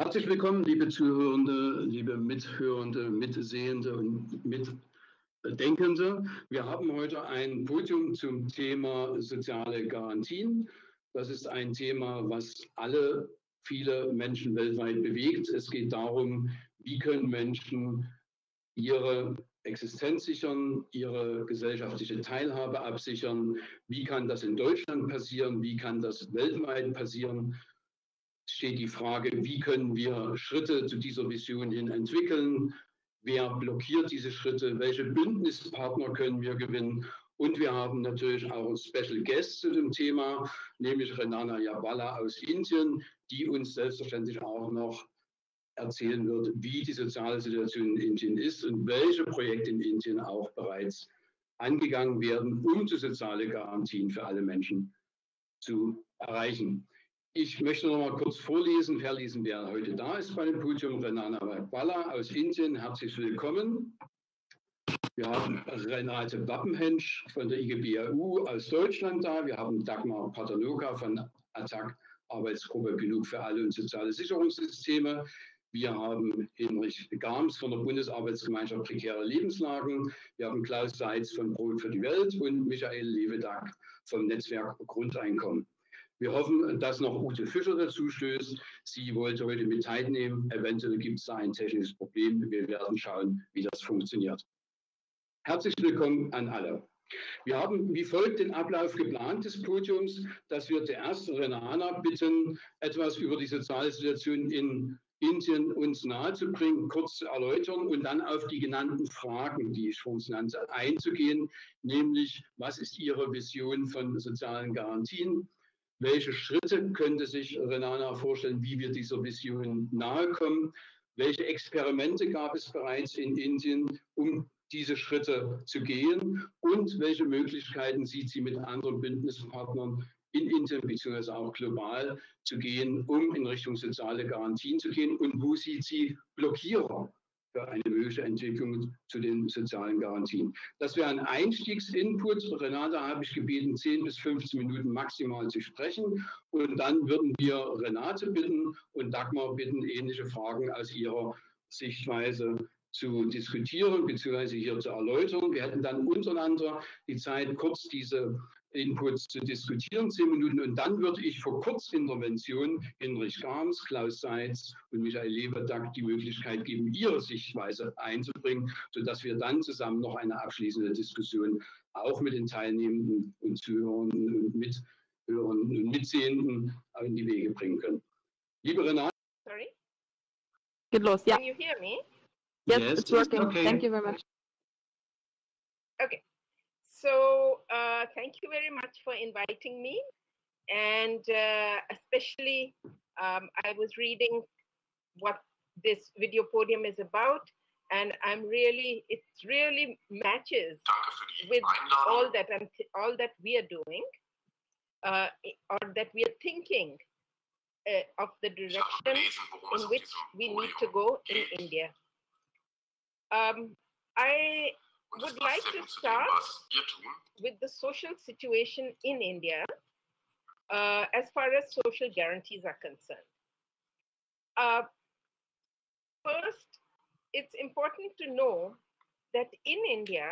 Herzlich willkommen, liebe Zuhörende, liebe Mithörende, Mitsehende und Mitdenkende. Wir haben heute ein Podium zum Thema soziale Garantien. Das ist ein Thema, was viele Menschen weltweit bewegt. Es geht darum, wie können Menschen ihre Existenz sichern, ihre gesellschaftliche Teilhabe absichern. Wie kann das in Deutschland passieren? Wie kann das weltweit passieren? Steht die Frage, wie können wir Schritte zu dieser Vision hin entwickeln? Wer blockiert diese Schritte? Welche Bündnispartner können wir gewinnen? Und wir haben natürlich auch einen Special Guest zu dem Thema, nämlich Renana Yabala aus Indien, die uns selbstverständlich auch noch erzählen wird, wie die soziale Situation in Indien ist und welche Projekte in Indien auch bereits angegangen werden, um die soziale Garantien für alle Menschen zu erreichen. Ich möchte noch mal kurz verlesen, wer heute da ist bei dem Podium. Renana Yabala aus Indien, herzlich willkommen. Wir haben Renate Wappenhensch von der IGBAU aus Deutschland da. Wir haben Dagmar Paternoka von ATTAC, Arbeitsgruppe Genug für alle und soziale Sicherungssysteme. Wir haben Hinrich Garms von der Bundesarbeitsgemeinschaft Prekäre Lebenslagen. Wir haben Klaus Seitz von Brot für die Welt und Michael Lewedack vom Netzwerk Grundeinkommen. Wir hoffen, dass noch Ute Fischer dazu stößt. Sie wollte heute mit teilnehmen. Eventuell gibt es da ein technisches Problem. Wir werden schauen, wie das funktioniert. Herzlich willkommen an alle. Wir haben wie folgt den Ablauf geplant des Podiums, dass wir zuerst Renana bitten, etwas über die soziale Situation in Indien uns nahezubringen, kurz zu erläutern und dann auf die genannten Fragen, die ich vorhin nannte, einzugehen, nämlich was ist Ihre Vision von sozialen Garantien? Welche Schritte könnte sich Renana vorstellen, wie wir dieser Vision nahe kommen? Welche Experimente gab es bereits in Indien, um diese Schritte zu gehen? Und welche Möglichkeiten sieht sie mit anderen Bündnispartnern in Indien bzw. auch global zu gehen, um in Richtung soziale Garantien zu gehen? Und wo sieht sie Blockierer für eine mögliche Entwicklung zu den sozialen Garantien? Das wäre ein Einstiegsinput. Renate habe ich gebeten, 10 bis 15 Minuten maximal zu sprechen. Und dann würden wir Renate bitten und Dagmar bitten, ähnliche Fragen aus ihrer Sichtweise zu diskutieren bzw. hier zu erläutern. Wir hätten dann untereinander die Zeit, kurz diese Inputs zu diskutieren, 10 Minuten. Und dann würde ich für Kurzintervention Hinrich Garms, Klaus Seitz und Michael Lewedack die Möglichkeit geben, ihre Sichtweise einzubringen, sodass wir dann zusammen noch eine abschließende Diskussion auch mit den Teilnehmenden und Zuhörenden und Mithörenden und Mitsehenden in die Wege bringen können. Liebe Renate. Sorry? Geht los, ja. Can you hear me? Yes, it's working. Okay. Thank you very much. Okay. So thank you very much for inviting me. And especially, I was reading what this video podium is about. And it really matches with all that we are doing, or that we are thinking of the direction in which we need to go in India. I would like to start with the social situation in India as far as social guarantees are concerned. First, it's important to know that in India,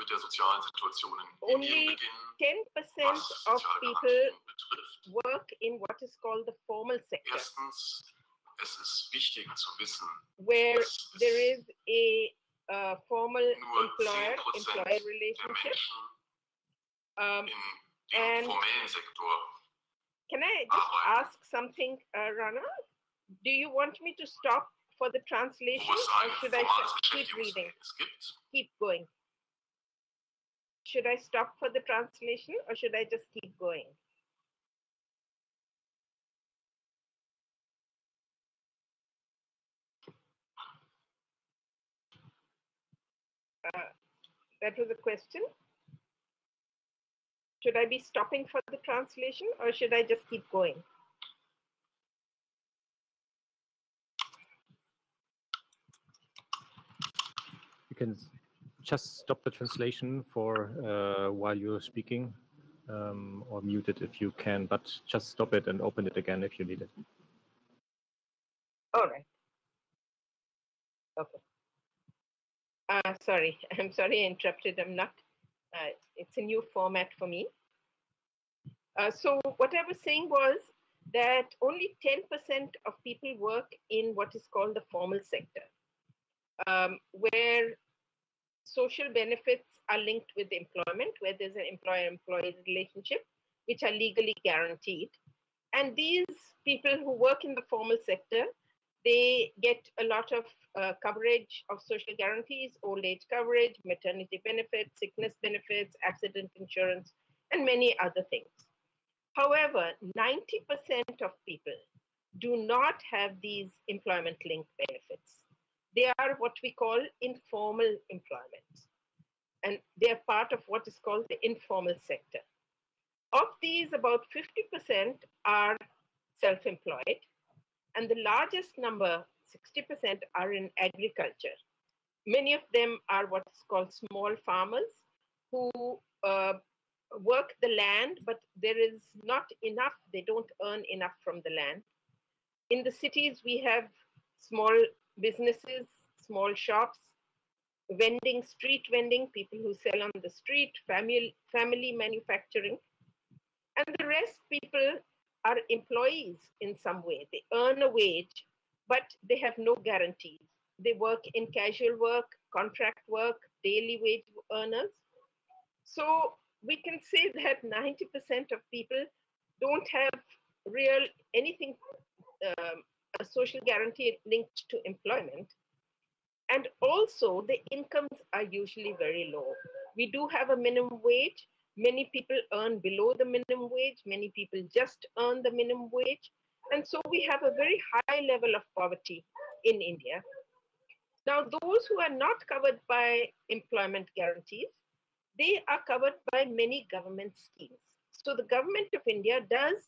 only 10% of people work in what is called the formal sector, where there is a formal employer-employer relationship. And can I just ask something, Rana? Do you want me to stop for the translation, or should I keep reading? Keep going. Should I stop for the translation, or should I just keep going? That was a question. Should I be stopping for the translation, or should I just keep going? You can just stop the translation for while you're speaking, or mute it if you can, but just stop it and open it again if you need it. All right. Okay. Sorry, I'm sorry I interrupted. I'm not, it's a new format for me. So what I was saying was that only 10% of people work in what is called the formal sector, where social benefits are linked with employment, where there's an employer-employee relationship, which are legally guaranteed. And these people who work in the formal sector, they get a lot of coverage of social guarantees, old age coverage, maternity benefits, sickness benefits, accident insurance, and many other things. However, 90% of people do not have these employment-linked benefits. They are what we call informal employment, and they are part of what is called the informal sector. Of these, about 50% are self-employed, and the largest number, 60%, are in agriculture. Many of them are what's called small farmers who work the land, but there is not enough, they don't earn enough from the land. In the cities, we have small businesses, small shops, vending, street vending, people who sell on the street, family manufacturing. And the rest people are employees in some way. They earn a wage, but they have no guarantees. They work in casual work, contract work, daily wage earners. So we can say that 90% of people don't have real anything, a social guarantee linked to employment. And also the incomes are usually very low. We do have a minimum wage. Many people earn below the minimum wage. Many people just earn the minimum wage. And so we have a very high level of poverty in India. Now, those who are not covered by employment guarantees, they are covered by many government schemes. So the government of India does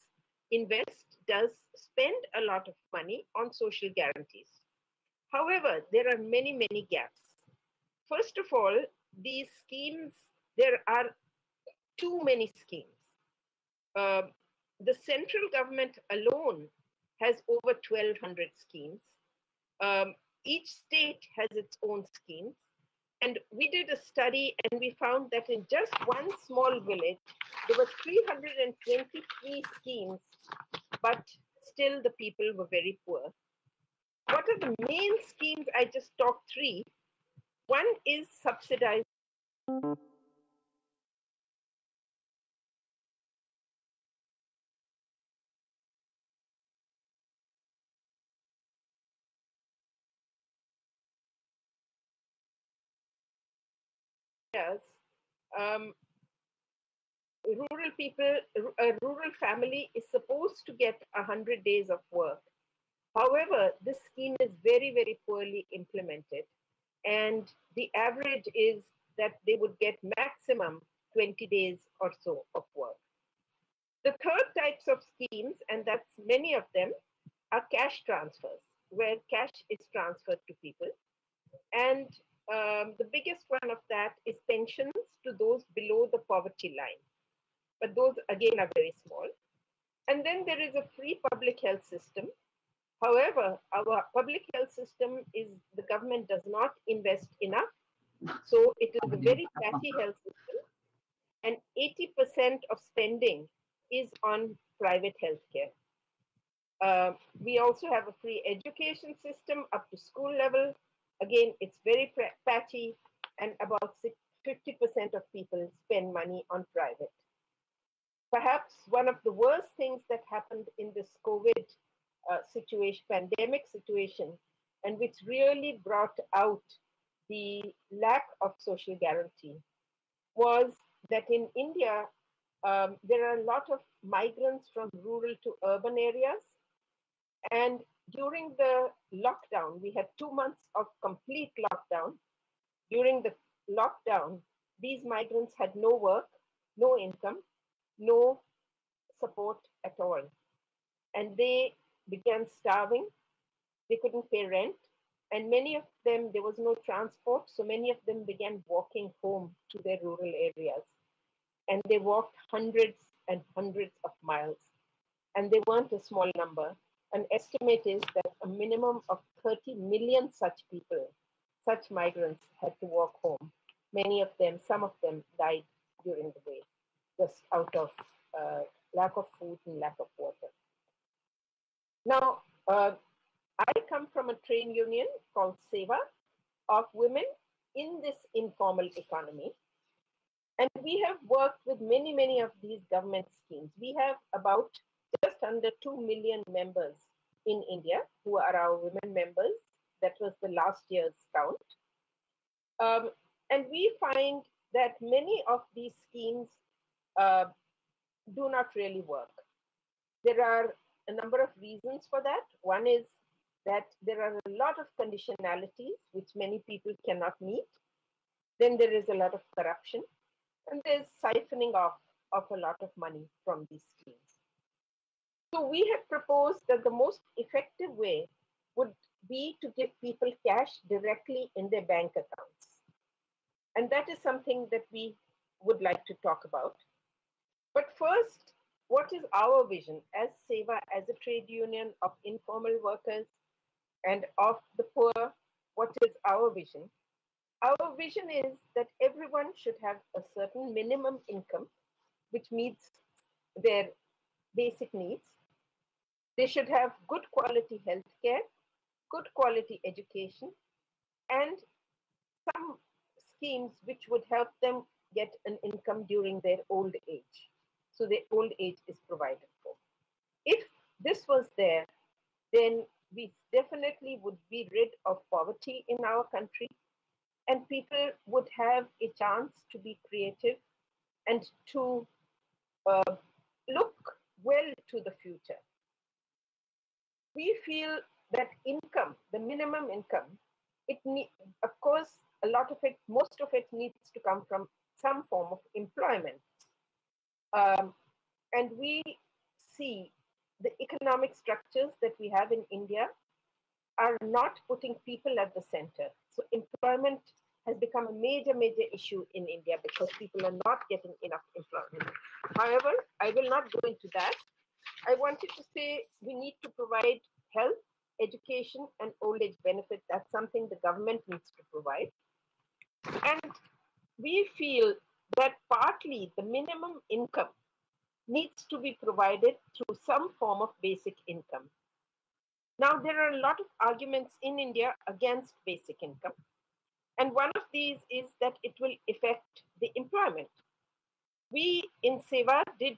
spend a lot of money on social guarantees. However, there are many, many gaps. First of all, these schemes, there are too many schemes. The central government alone has over 1,200 schemes. Each state has its own schemes. And we did a study and we found that in just one small village, there were 323 schemes, but still the people were very poor. What are the main schemes? I just talked three. One is subsidized. Rural people, a rural family is supposed to get 100 days of work. However, this scheme is very, very poorly implemented. And the average is that they would get maximum 20 days or so of work. The third types of schemes, and that's many of them, are cash transfers, where cash is transferred to people. And the biggest one of that is pensions to those below the poverty line. But those, again, are very small. And then there is a free public health system. However, our public health system is, the government does not invest enough. So it is a very patchy health system. And 80% of spending is on private healthcare. We also have a free education system up to school level. Again, it's very patchy, and about 50% of people spend money on private. Perhaps one of the worst things that happened in this COVID situation, pandemic situation, and which really brought out the lack of social guarantee, was that in India, there are a lot of migrants from rural to urban areas. And during the lockdown, we had 2 months of complete lockdown. During the lockdown, these migrants had no work, no income, no support at all. And they began starving. They couldn't pay rent. And many of them, there was no transport. So many of them began walking home to their rural areas. And they walked hundreds and hundreds of miles. And they weren't a small number. An estimate is that a minimum of 30 million such people such migrants had to walk home. Many of them, some of them died during the way, just out of lack of food and lack of water. Now, I come from a trade union called SEWA of women in this informal economy. And we have worked with many, many of these government schemes. We have about just under 2 million members in India who are our women members. That was the last year's count. And we find that many of these schemes do not really work. There are a number of reasons for that. One is that there are a lot of conditionalities which many people cannot meet. Then there is a lot of corruption, and there's siphoning off of a lot of money from these schemes. So we have proposed that the most effective way would be to give people cash directly in their bank accounts. And that is something that we would like to talk about. But first, what is our vision as SEWA, as a trade union of informal workers and of the poor? What is our vision? Our vision is that everyone should have a certain minimum income which meets their basic needs. They should have good quality healthcare, good quality education, and some schemes which would help them get an income during their old age. So their old age is provided for. If this was there, then we definitely would be rid of poverty in our country, and people would have a chance to be creative and to look well to the future. We feel that income, the minimum income, of course, a lot of it, most of it needs to come from some form of employment. And we see the economic structures that we have in India are not putting people at the center. So employment has become a major, major issue in India because people are not getting enough employment. However, I will not go into that. I wanted to say we need to provide health, education, and old age benefit. That's something the government needs to provide. And we feel that partly the minimum income needs to be provided through some form of basic income. Now, there are a lot of arguments in India against basic income. And one of these is that it will affect the employment. We in SEWA did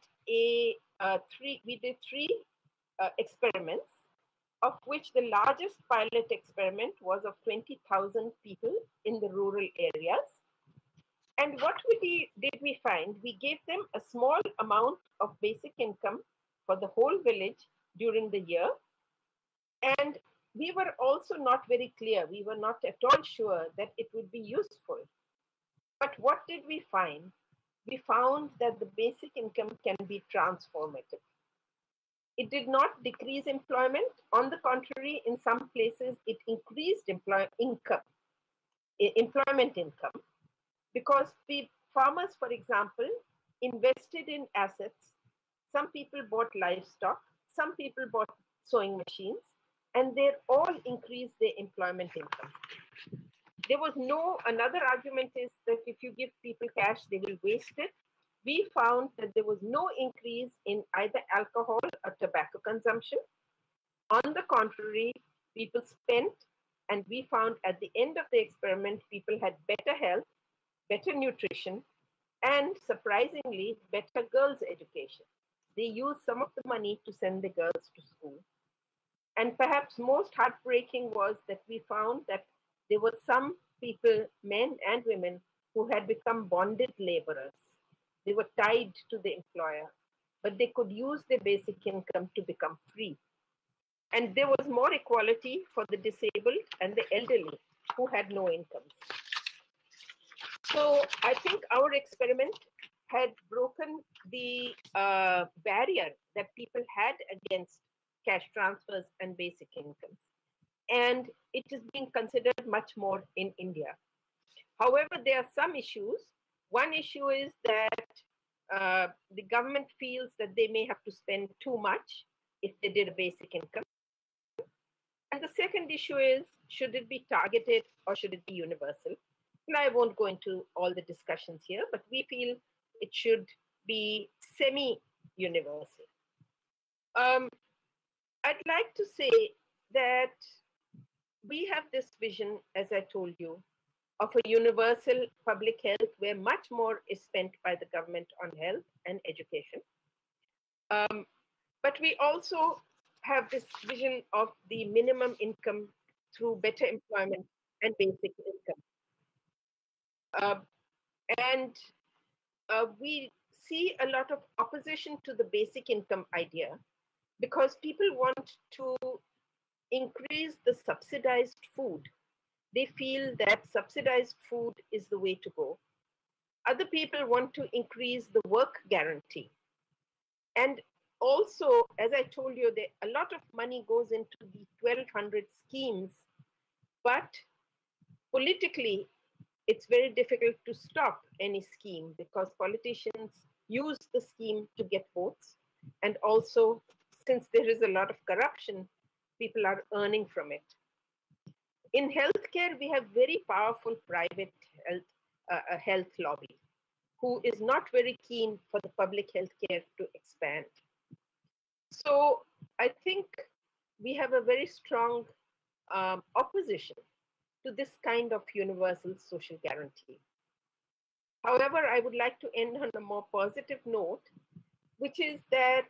three experiments, of which the largest pilot experiment was of 20,000 people in the rural areas. And what did we find? We gave them a small amount of basic income for the whole village during the year. And we were also not very clear. We were not at all sure that it would be useful. But what did we find? We found that the basic income can be transformative. It did not decrease employment. On the contrary, in some places, it increased employment income, because farmers, for example, invested in assets. Some people bought livestock, some people bought sewing machines, and they all increased their employment income. There was another argument is that if you give people cash, they will waste it. We found that there was no increase in either alcohol or tobacco consumption. On the contrary, people spent, and we found at the end of the experiment, people had better health, better nutrition, and surprisingly, better girls' education. They used some of the money to send the girls to school. And perhaps most heartbreaking was that we found that there were some people, men and women, who had become bonded laborers. They were tied to the employer, but they could use their basic income to become free. And there was more equality for the disabled and the elderly who had no incomes. So I think our experiment had broken the barrier that people had against cash transfers and basic incomes. And it is being considered much more in India. However, there are some issues. One issue is that the government feels that they may have to spend too much if they did a basic income. And And the second issue is, should it be targeted or should it be universal? And I won't go into all the discussions here, but we feel it should be semi-universal. I'd like to say that we have this vision, as I told you, of a universal public health where much more is spent by the government on health and education. But we also have this vision of the minimum income through better employment and basic income. We see a lot of opposition to the basic income idea because people want to increase the subsidized food. They feel that subsidized food is the way to go. Other people want to increase the work guarantee. And also, as I told you, a lot of money goes into the 1,200 schemes, but politically, it's very difficult to stop any scheme because politicians use the scheme to get votes. And also, since there is a lot of corruption, people are earning from it. In healthcare, we have very powerful private health lobby who is not very keen for the public healthcare to expand. So I think we have a very strong opposition to this kind of universal social guarantee. However, I would like to end on a more positive note, which is that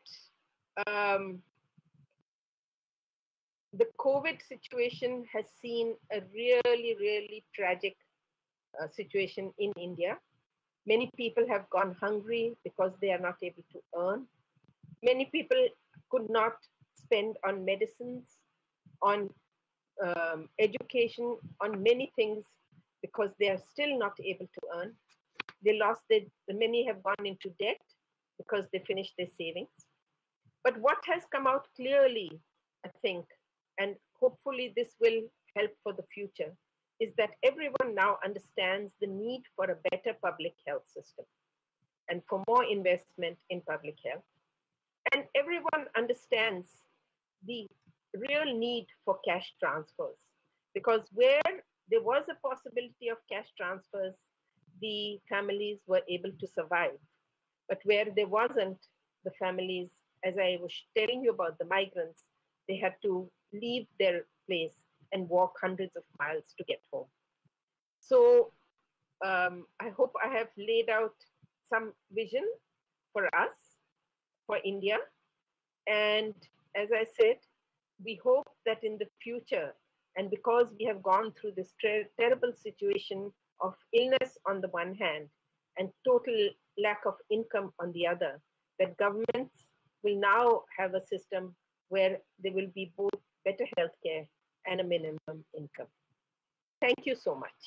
the COVID situation has seen a really, really tragic situation in India. Many people have gone hungry because they are not able to earn. Many people could not spend on medicines, on education, on many things because they are still not able to earn. Many have gone into debt because they finished their savings. But what has come out clearly, I think, and hopefully this will help for the future, is that everyone now understands the need for a better public health system and for more investment in public health. And everyone understands the real need for cash transfers, because where there was a possibility of cash transfers, the families were able to survive. But where there wasn't, the families, as I was telling you about the migrants, they had to leave their place and walk hundreds of miles to get home. So I hope I have laid out some vision for us, for India. And as I said, we hope that in the future, and because we have gone through this terrible situation of illness on the one hand and total lack of income on the other, that governments will now have a system where there will be both better healthcare and a minimum income. Thank you so much.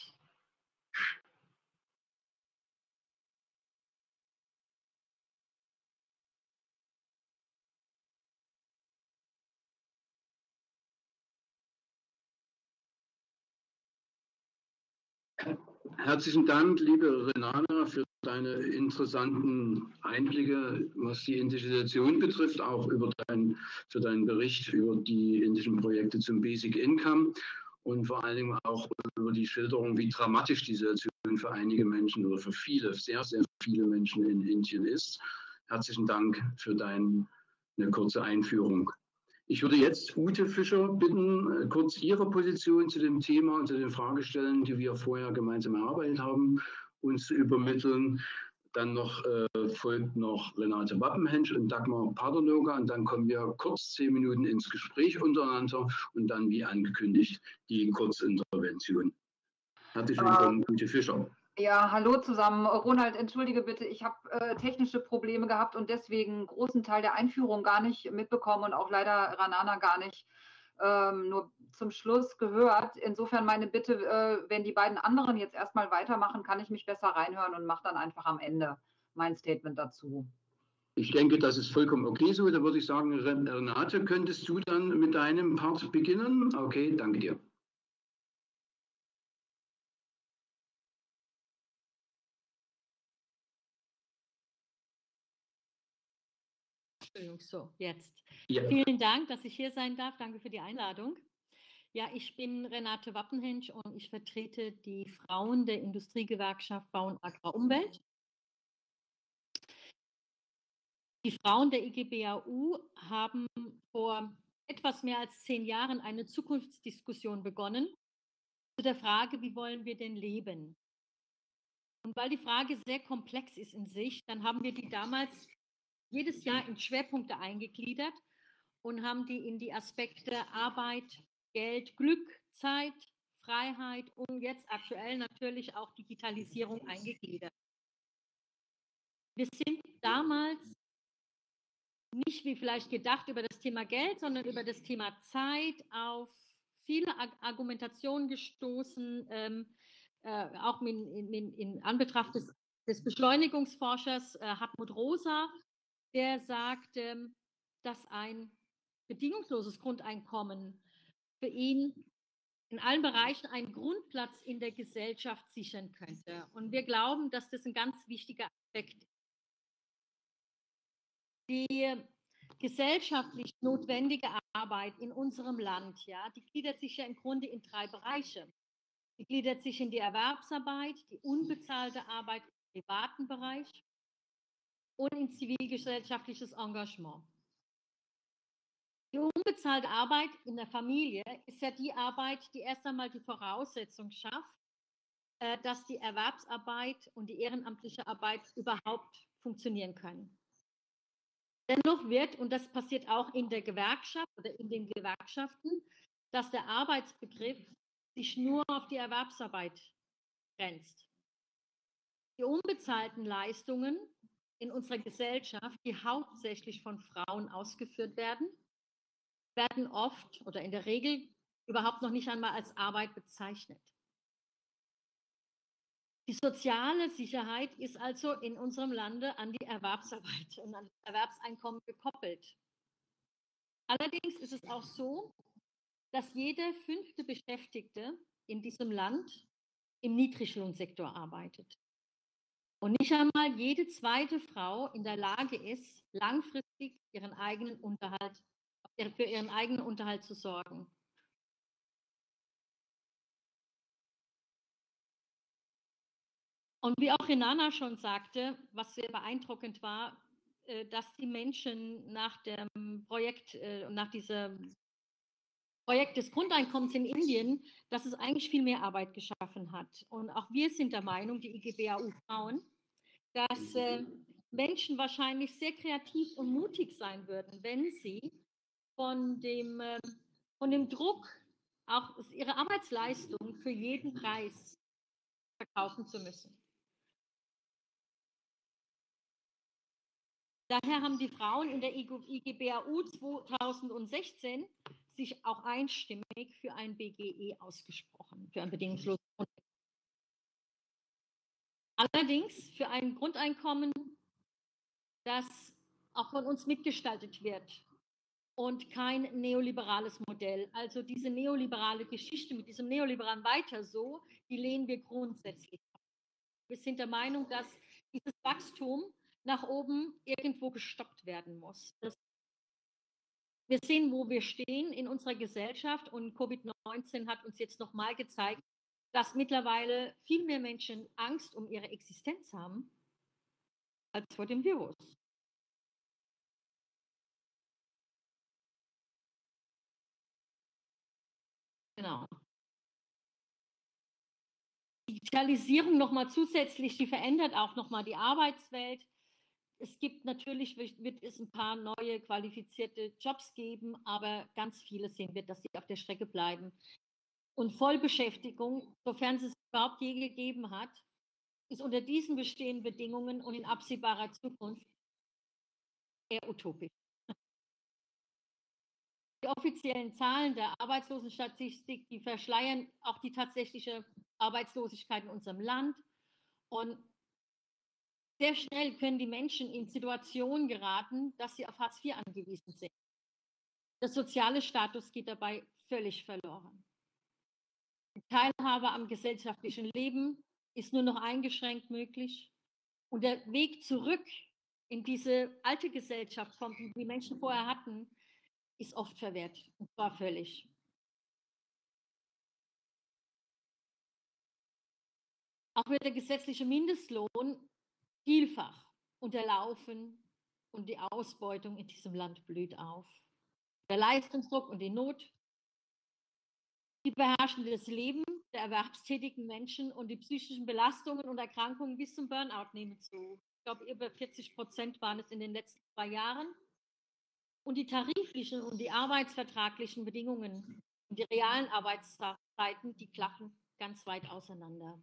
Herzlichen Dank, liebe Renata, für deine interessanten Einblicke, was die indische Situation betrifft, auch für deinen Bericht über die indischen Projekte zum Basic Income und vor allen Dingen auch über die Schilderung, wie dramatisch die Situation für einige Menschen oder für viele, sehr, sehr viele Menschen in Indien ist. Herzlichen Dank für deine kurze Einführung. Ich würde jetzt Ute Fischer bitten, kurz Ihre Position zu dem Thema und zu den Fragestellungen, die wir vorher gemeinsam erarbeitet haben, uns zu übermitteln. Dann folgt noch Renate Wappenhensch und Dagmar Paternoga und dann kommen wir kurz 10 Minuten ins Gespräch untereinander und dann, wie angekündigt, die Kurzintervention. Herzlich willkommen, Ute Fischer. Ja, hallo zusammen. Ronald, entschuldige bitte, ich habe technische Probleme gehabt und deswegen einen großen Teil der Einführung gar nicht mitbekommen und auch leider Ranana gar nicht nur zum Schluss gehört. Insofern meine Bitte, wenn die beiden anderen jetzt erstmal weitermachen, kann ich mich besser reinhören und mache dann einfach am Ende mein Statement dazu. Ich denke, das ist vollkommen okay so. Da würde ich sagen, Renate, könntest du dann mit deinem Part beginnen? Okay, danke dir. So, jetzt. Ja. Vielen Dank, dass ich hier sein darf. Danke für die Einladung. Ja, ich bin Renate Wappenhensch und ich vertrete die Frauen der Industriegewerkschaft Bau und Agrarumwelt. Die Frauen der IGBAU haben vor etwas mehr als 10 Jahren eine Zukunftsdiskussion begonnen zu der Frage, wie wollen wir denn leben? Und weil die Frage sehr komplex ist in sich, dann haben wir die damals jedes Jahr in Schwerpunkte eingegliedert und haben die in die Aspekte Arbeit, Geld, Glück, Zeit, Freiheit und jetzt aktuell natürlich auch Digitalisierung eingegliedert. Wir sind damals nicht wie vielleicht gedacht über das Thema Geld, sondern über das Thema Zeit auf viele Argumentationen gestoßen, auch in Anbetracht des Beschleunigungsforschers Hartmut Rosa, der sagt, dass ein bedingungsloses Grundeinkommen für ihn in allen Bereichen einen Grundplatz in der Gesellschaft sichern könnte. Und wir glauben, dass das ein ganz wichtiger Aspekt ist. Die gesellschaftlich notwendige Arbeit in unserem Land, ja, die gliedert sich ja im Grunde in 3 Bereiche. Die gliedert sich in die Erwerbsarbeit, die unbezahlte Arbeit im privaten Bereich und in zivilgesellschaftliches Engagement. Die unbezahlte Arbeit in der Familie ist ja die Arbeit, die erst einmal die Voraussetzung schafft, dass die Erwerbsarbeit und die ehrenamtliche Arbeit überhaupt funktionieren können. Dennoch wird, und das passiert auch in der Gewerkschaft oder in den Gewerkschaften, dass der Arbeitsbegriff sich nur auf die Erwerbsarbeit grenzt. Die unbezahlten Leistungen in unserer Gesellschaft, die hauptsächlich von Frauen ausgeführt werden, werden oft oder in der Regel überhaupt noch nicht einmal als Arbeit bezeichnet. Die soziale Sicherheit ist also in unserem Lande an die Erwerbsarbeit und an das Erwerbseinkommen gekoppelt. Allerdings ist es auch so, dass jeder 5. Beschäftigte in diesem Land im Niedriglohnsektor arbeitet. Und nicht einmal jede 2. Frau in der Lage ist, langfristig für ihren eigenen Unterhalt zu sorgen. Und wie auch Renana schon sagte, was sehr beeindruckend war, dass die Menschen nach dem Projekt, nach diesem Projekt des Grundeinkommens in Indien, dass es eigentlich viel mehr Arbeit geschaffen hat. Und auch wir sind der Meinung, die IGBAU-Frauen, dass Menschen wahrscheinlich sehr kreativ und mutig sein würden, wenn sie von dem Druck, auch ihre Arbeitsleistung für jeden Preis verkaufen zu müssen. Daher haben die Frauen in der IGBAU 2016 sich auch einstimmig für ein BGE ausgesprochen, für ein bedingungsloses Grundeinkommen. Allerdings für ein Grundeinkommen, das auch von uns mitgestaltet wird und kein neoliberales Modell. Also diese neoliberale Geschichte mit diesem neoliberalen Weiter so, die lehnen wir grundsätzlich ab. Wir sind der Meinung, dass dieses Wachstum nach oben irgendwo gestoppt werden muss. Wir sehen, wo wir stehen in unserer Gesellschaft und Covid-19 hat uns jetzt nochmal gezeigt, dass mittlerweile viel mehr Menschen Angst um ihre Existenz haben als vor dem Virus. Genau. Digitalisierung nochmal zusätzlich, die verändert auch nochmal die Arbeitswelt. Es gibt natürlich, wird es ein paar neue qualifizierte Jobs geben, aber ganz viele sehen wir, dass sie auf der Strecke bleiben. Und Vollbeschäftigung, sofern es überhaupt je gegeben hat, ist unter diesen bestehenden Bedingungen und in absehbarer Zukunft eher utopisch. Die offiziellen Zahlen der Arbeitslosenstatistik, die verschleiern auch die tatsächliche Arbeitslosigkeit in unserem Land. Und sehr schnell können die Menschen in Situationen geraten, dass sie auf Hartz IV angewiesen sind. Der soziale Status geht dabei völlig verloren. Die Teilhabe am gesellschaftlichen Leben ist nur noch eingeschränkt möglich. Und der Weg zurück in diese alte Gesellschaft, die die Menschen vorher hatten, ist oft verwehrt, und zwar völlig. Auch wird der gesetzliche Mindestlohn vielfach unterlaufen und die Ausbeutung in diesem Land blüht auf. Der Leistungsdruck und die Not, die beherrschen das Leben der erwerbstätigen Menschen und die psychischen Belastungen und Erkrankungen bis zum Burnout nehmen zu. Ich glaube, über 40% waren es in den letzten 2 Jahren. Und die tariflichen und die arbeitsvertraglichen Bedingungen und die realen Arbeitszeiten, die klaffen ganz weit auseinander.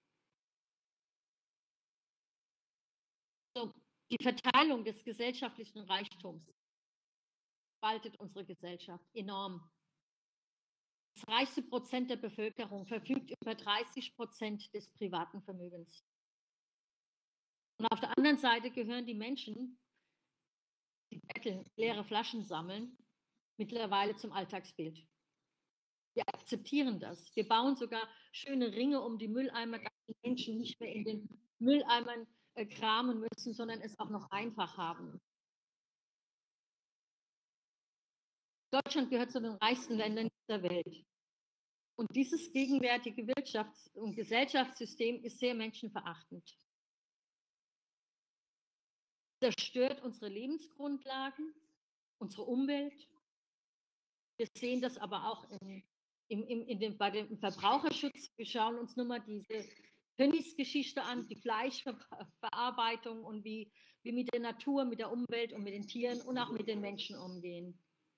So, die Verteilung des gesellschaftlichen Reichtums spaltet unsere Gesellschaft enorm. Das reichste Prozent der Bevölkerung verfügt über 30% des privaten Vermögens. Und auf der anderen Seite gehören die Menschen, die betteln, leere Flaschen sammeln, mittlerweile zum Alltagsbild. Wir akzeptieren das. Wir bauen sogar schöne Ringe um die Mülleimer, dass die Menschen nicht mehr in den Mülleimern kramen müssen, sondern es auch noch einfach haben. Deutschland gehört zu den reichsten Ländern dieser Welt. Und dieses gegenwärtige Wirtschafts- und Gesellschaftssystem ist sehr menschenverachtend. Zerstört unsere Lebensgrundlagen, unsere Umwelt. Wir sehen das aber auch bei dem Verbraucherschutz. Wir schauen uns nur mal diese Tönnies-Geschichte an, die Fleischverarbeitung und wie wir mit der Natur, mit der Umwelt und mit den Tieren und auch mit den Menschen umgehen.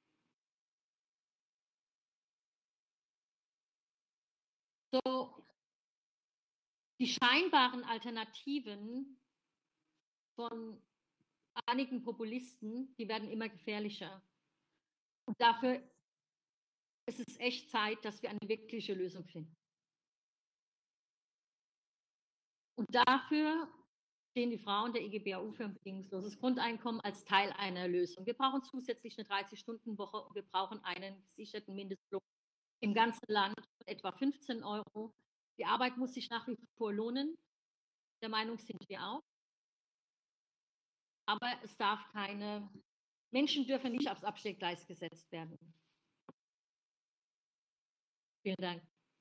So, die scheinbaren Alternativen von einigen Populisten, die werden immer gefährlicher. Und dafür ist es echt Zeit, dass wir eine wirkliche Lösung finden. Und dafür stehen die Frauen der IGBAU für ein bedingungsloses Grundeinkommen als Teil einer Lösung. Wir brauchen zusätzlich eine 30-Stunden-Woche und wir brauchen einen gesicherten Mindestlohn im ganzen Land von etwa 15 €. Die Arbeit muss sich nach wie vor lohnen. Der Meinung sind wir auch. Aber es darf Menschen dürfen nicht aufs Abstellgleis gesetzt werden. Vielen Dank.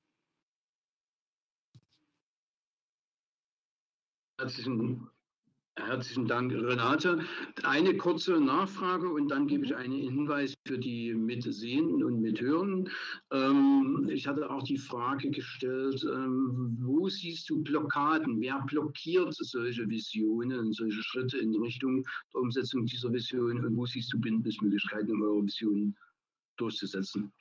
Herzlichen Dank, Renate. Eine kurze Nachfrage und dann gebe ich einen Hinweis für die Mitsehenden und Mithörenden. Ich hatte auch die Frage gestellt, wo siehst du Blockaden? Wer blockiert solche Visionen, solche Schritte in Richtung der Umsetzung dieser Vision? Und wo siehst du Bündnismöglichkeiten, um eure Vision durchzusetzen?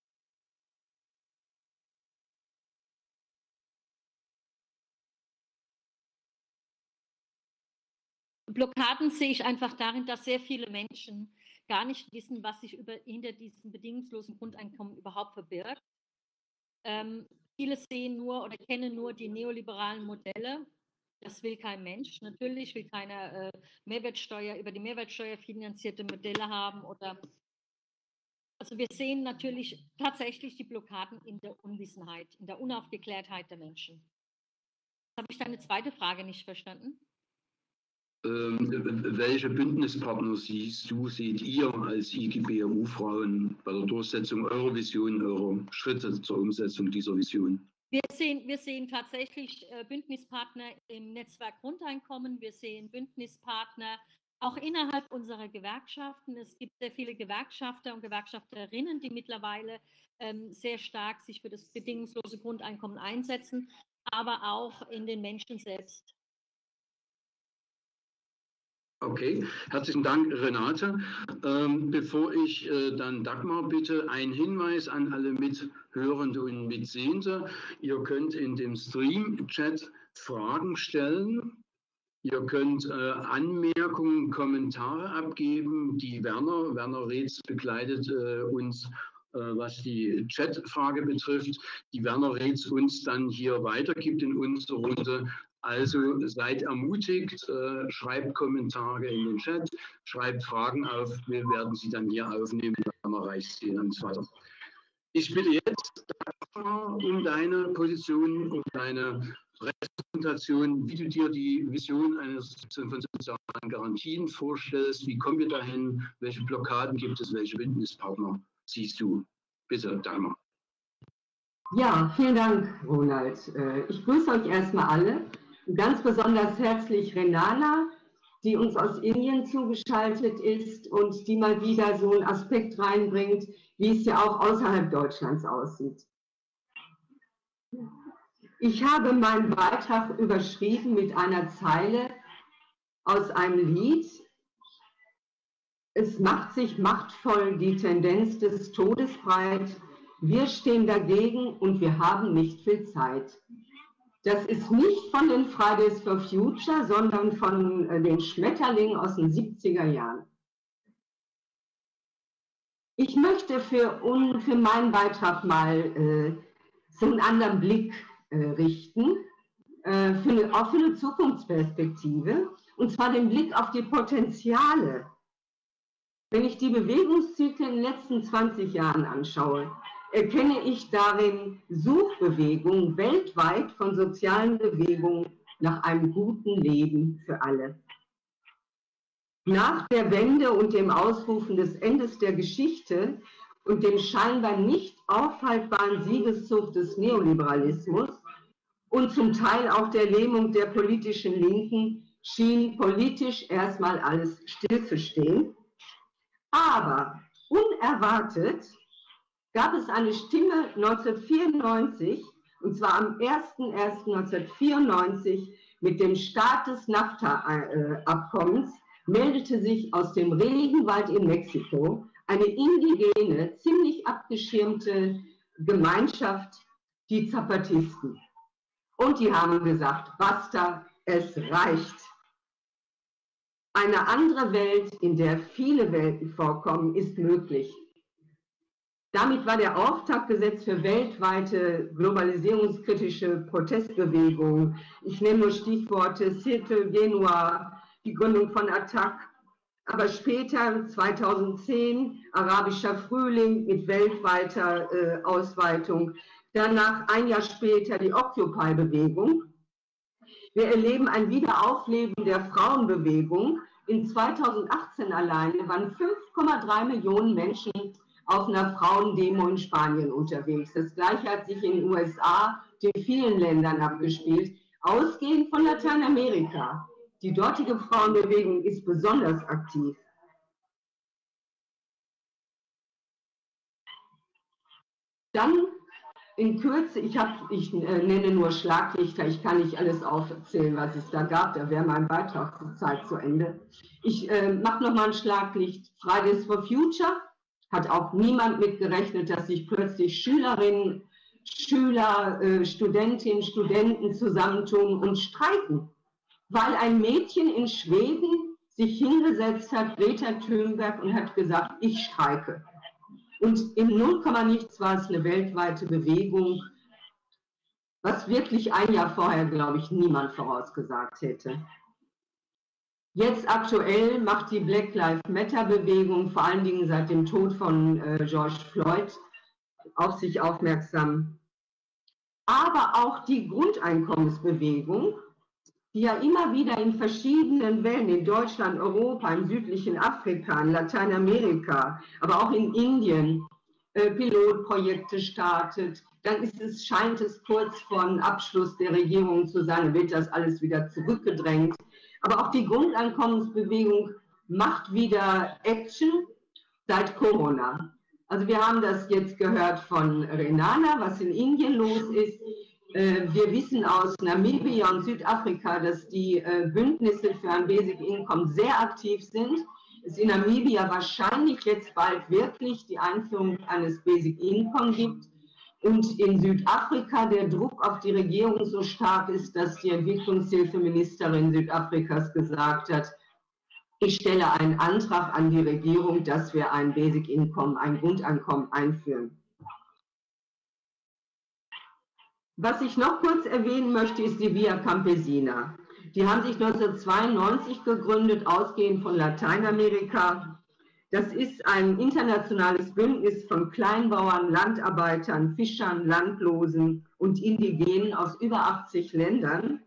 Blockaden sehe ich einfach darin, dass sehr viele Menschen gar nicht wissen, was sich hinter diesem bedingungslosen Grundeinkommen überhaupt verbirgt. Viele sehen nur oder kennen nur die neoliberalen Modelle. Das will kein Mensch. Natürlich will keiner über die Mehrwertsteuer finanzierte Modelle haben. Also wir sehen natürlich tatsächlich die Blockaden in der Unwissenheit, in der Unaufgeklärtheit der Menschen. Habe ich deine zweite Frage nicht verstanden? Welche Bündnispartner seht ihr als IGBAU-Frauen bei der Durchsetzung eurer Vision, eurer Schritte zur Umsetzung dieser Vision? Wir sehen tatsächlich Bündnispartner im Netzwerk Grundeinkommen. Wir sehen Bündnispartner auch innerhalb unserer Gewerkschaften. Es gibt sehr viele Gewerkschafter und Gewerkschafterinnen, die mittlerweile sehr stark sich für das bedingungslose Grundeinkommen einsetzen, aber auch in den Menschen selbst. Okay, herzlichen Dank, Renate. Bevor ich dann Dagmar bitte, ein Hinweis an alle Mithörende und Mitsehende. Ihr könnt in dem Stream-Chat Fragen stellen. Ihr könnt Anmerkungen, Kommentare abgeben. Die Werner Reetz begleitet uns, was die Chatfrage betrifft, die Werner Reetz uns dann hier weitergibt in unserer Runde. Also seid ermutigt, schreibt Kommentare in den Chat, schreibt Fragen auf, wir werden sie dann hier aufnehmen, dann erreicht sie und so weiter. Ich bitte jetzt um deine Position, um deine Präsentation, wie du dir die Vision von sozialen Garantien vorstellst, wie kommen wir dahin, welche Blockaden gibt es, welche Bündnispartner siehst du? Bitte, Dagmar. Ja, vielen Dank, Ronald. Ich grüße euch erstmal alle. Ganz besonders herzlich Renana, die uns aus Indien zugeschaltet ist und die mal wieder so einen Aspekt reinbringt, wie es ja auch außerhalb Deutschlands aussieht. Ich habe meinen Beitrag überschrieben mit einer Zeile aus einem Lied. Es macht sich machtvoll die Tendenz des Todes breit. Wir stehen dagegen und wir haben nicht viel Zeit. Das ist nicht von den Fridays for Future, sondern von den Schmetterlingen aus den 70er Jahren. Ich möchte für meinen Beitrag mal so einen anderen Blick richten, auch für eine Zukunftsperspektive, und zwar den Blick auf die Potenziale. Wenn ich die Bewegungszyklen in den letzten 20 Jahren anschaue, erkenne ich darin Suchbewegungen weltweit von sozialen Bewegungen nach einem guten Leben für alle. Nach der Wende und dem Ausrufen des Endes der Geschichte und dem scheinbar nicht aufhaltbaren Siegeszug des Neoliberalismus und zum Teil auch der Lähmung der politischen Linken schien politisch erstmal alles stillzustehen. Aber unerwartet gab es eine Stimme 1994, und zwar am 01.01.1994 mit dem Start des NAFTA-Abkommens, meldete sich aus dem Regenwald in Mexiko eine indigene, ziemlich abgeschirmte Gemeinschaft, die Zapatisten. Und die haben gesagt, basta, es reicht. Eine andere Welt, in der viele Welten vorkommen, ist möglich. Damit war der Auftakt gesetzt für weltweite globalisierungskritische Protestbewegungen. Ich nenne nur Stichworte Circle Genua, die Gründung von ATTAC, aber später 2010 arabischer Frühling mit weltweiter Ausweitung. Danach ein Jahr später die Occupy-Bewegung. Wir erleben ein Wiederaufleben der Frauenbewegung. In 2018 alleine waren 5,3 Millionen Menschen auf einer Frauendemo in Spanien unterwegs. Das Gleiche hat sich in den USA, in vielen Ländern abgespielt, ausgehend von Lateinamerika. Die dortige Frauenbewegung ist besonders aktiv. Dann in Kürze, ich nenne nur Schlaglichter, ich kann nicht alles aufzählen, was es da gab, da wäre mein Beitrag zur Zeit zu Ende. Ich mache nochmal ein Schlaglicht. Fridays for Future hat auch niemand mit gerechnet, dass sich plötzlich Schülerinnen, Schüler, Studentinnen, Studenten zusammentun und streiken, weil ein Mädchen in Schweden sich hingesetzt hat, Greta Thunberg, und hat gesagt, ich streike. Und im 0, nichts war es eine weltweite Bewegung, was wirklich ein Jahr vorher, glaube ich, niemand vorausgesagt hätte. Jetzt aktuell macht die Black Lives Matter Bewegung, vor allen Dingen seit dem Tod von George Floyd, auf sich aufmerksam. Aber auch die Grundeinkommensbewegung, die ja immer wieder in verschiedenen Wellen in Deutschland, Europa, im südlichen Afrika, in Lateinamerika, aber auch in Indien Pilotprojekte startet. Dann scheint es kurz vor dem Abschluss der Regierung zu sein, wird das alles wieder zurückgedrängt. Aber auch die Grundeinkommensbewegung macht wieder Action seit Corona. Also wir haben das jetzt gehört von Renana, was in Indien los ist. Wir wissen aus Namibia und Südafrika, dass die Bündnisse für ein Basic Income sehr aktiv sind. Es in Namibia wahrscheinlich jetzt bald wirklich die Einführung eines Basic Income gibt. Und in Südafrika der Druck auf die Regierung so stark ist, dass die Entwicklungshilfeministerin Südafrikas gesagt hat, ich stelle einen Antrag an die Regierung, dass wir ein Basic Income, ein Grundeinkommen einführen. Was ich noch kurz erwähnen möchte, ist die Via Campesina. Die haben sich 1992 gegründet, ausgehend von Lateinamerika. Das ist ein internationales Bündnis von Kleinbauern, Landarbeitern, Fischern, Landlosen und Indigenen aus über 80 Ländern.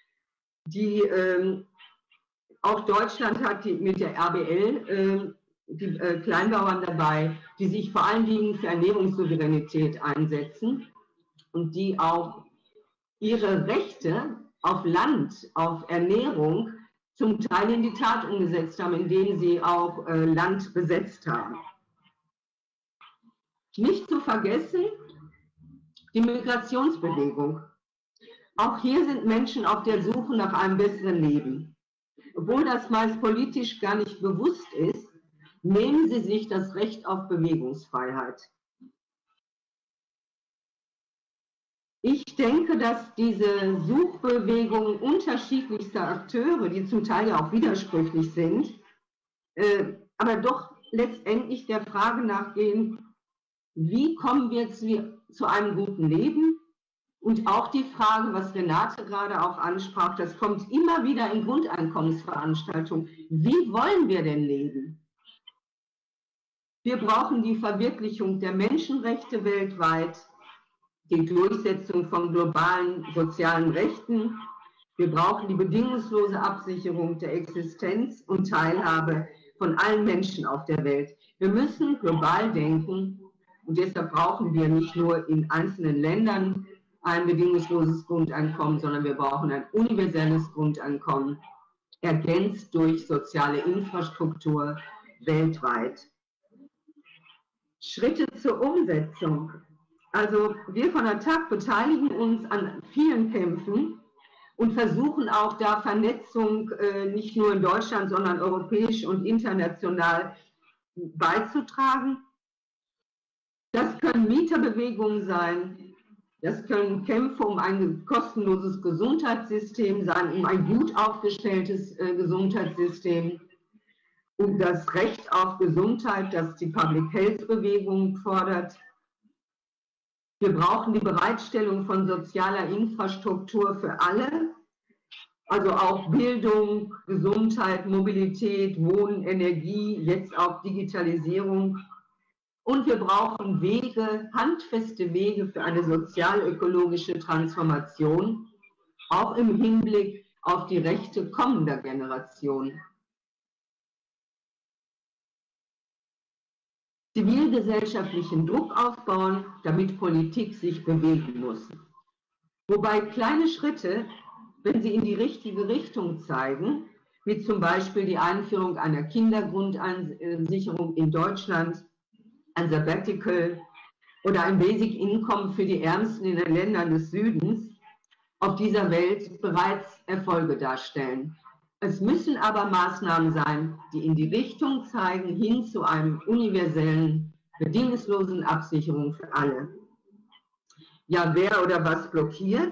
Auch Deutschland hat mit der RBL die Kleinbauern dabei, die sich vor allen Dingen für Ernährungssouveränität einsetzen. und die auch ihre Rechte auf Land, auf Ernährung zum Teil in die Tat umgesetzt haben, indem sie auch Land besetzt haben. Nicht zu vergessen, die Migrationsbewegung. Auch hier sind Menschen auf der Suche nach einem besseren Leben. Obwohl das meist politisch gar nicht bewusst ist, nehmen sie sich das Recht auf Bewegungsfreiheit. Ich denke, dass diese Suchbewegung unterschiedlichster Akteure, die zum Teil ja auch widersprüchlich sind, aber doch letztendlich der Frage nachgehen, wie kommen wir zu einem guten Leben? Und auch die Frage, was Renate gerade auch ansprach, das kommt immer wieder in Grundeinkommensveranstaltungen. Wie wollen wir denn leben? Wir brauchen die Verwirklichung der Menschenrechte weltweit, die Durchsetzung von globalen sozialen Rechten. Wir brauchen die bedingungslose Absicherung der Existenz und Teilhabe von allen Menschen auf der Welt. Wir müssen global denken und deshalb brauchen wir nicht nur in einzelnen Ländern ein bedingungsloses Grundeinkommen, sondern wir brauchen ein universelles Grundeinkommen, ergänzt durch soziale Infrastruktur weltweit. Schritte zur Umsetzung. Also wir von der TAG beteiligen uns an vielen Kämpfen und versuchen auch da Vernetzung nicht nur in Deutschland, sondern europäisch und international beizutragen. Das können Mieterbewegungen sein, das können Kämpfe um ein kostenloses Gesundheitssystem sein, um ein gut aufgestelltes Gesundheitssystem, um das Recht auf Gesundheit, das die Public Health Bewegung fordert. Wir brauchen die Bereitstellung von sozialer Infrastruktur für alle, also auch Bildung, Gesundheit, Mobilität, Wohnen, Energie, jetzt auch Digitalisierung. Und wir brauchen Wege, handfeste Wege für eine sozial-ökologische Transformation, auch im Hinblick auf die Rechte kommender Generationen. Zivilgesellschaftlichen Druck aufbauen, damit Politik sich bewegen muss. Wobei kleine Schritte, wenn sie in die richtige Richtung zeigen, wie zum Beispiel die Einführung einer Kindergrundsicherung in Deutschland, ein Sabbatical oder ein Basic Income für die Ärmsten in den Ländern des Südens auf dieser Welt bereits Erfolge darstellen. Es müssen aber Maßnahmen sein, die in die Richtung zeigen, hin zu einem universellen, bedingungslosen Absicherung für alle. Ja, wer oder was blockiert?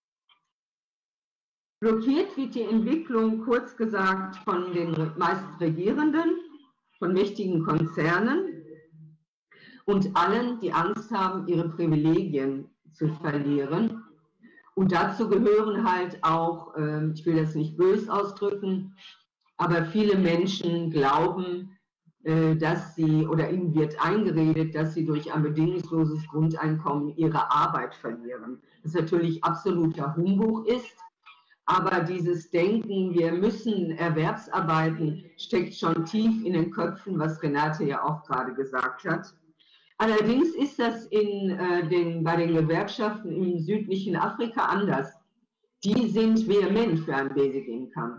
Blockiert wird die Entwicklung, kurz gesagt, von den meist Regierenden, von mächtigen Konzernen und allen, die Angst haben, ihre Privilegien zu verlieren. Und dazu gehören halt auch, ich will das nicht böse ausdrücken, aber viele Menschen glauben, dass sie, oder ihnen wird eingeredet, dass sie durch ein bedingungsloses Grundeinkommen ihre Arbeit verlieren. Das natürlich absoluter Humbug ist, aber dieses Denken, wir müssen Erwerbsarbeiten, steckt schon tief in den Köpfen, was Renate ja auch gerade gesagt hat. Allerdings ist das bei den Gewerkschaften im südlichen Afrika anders. Die sind vehement für ein Basic Income.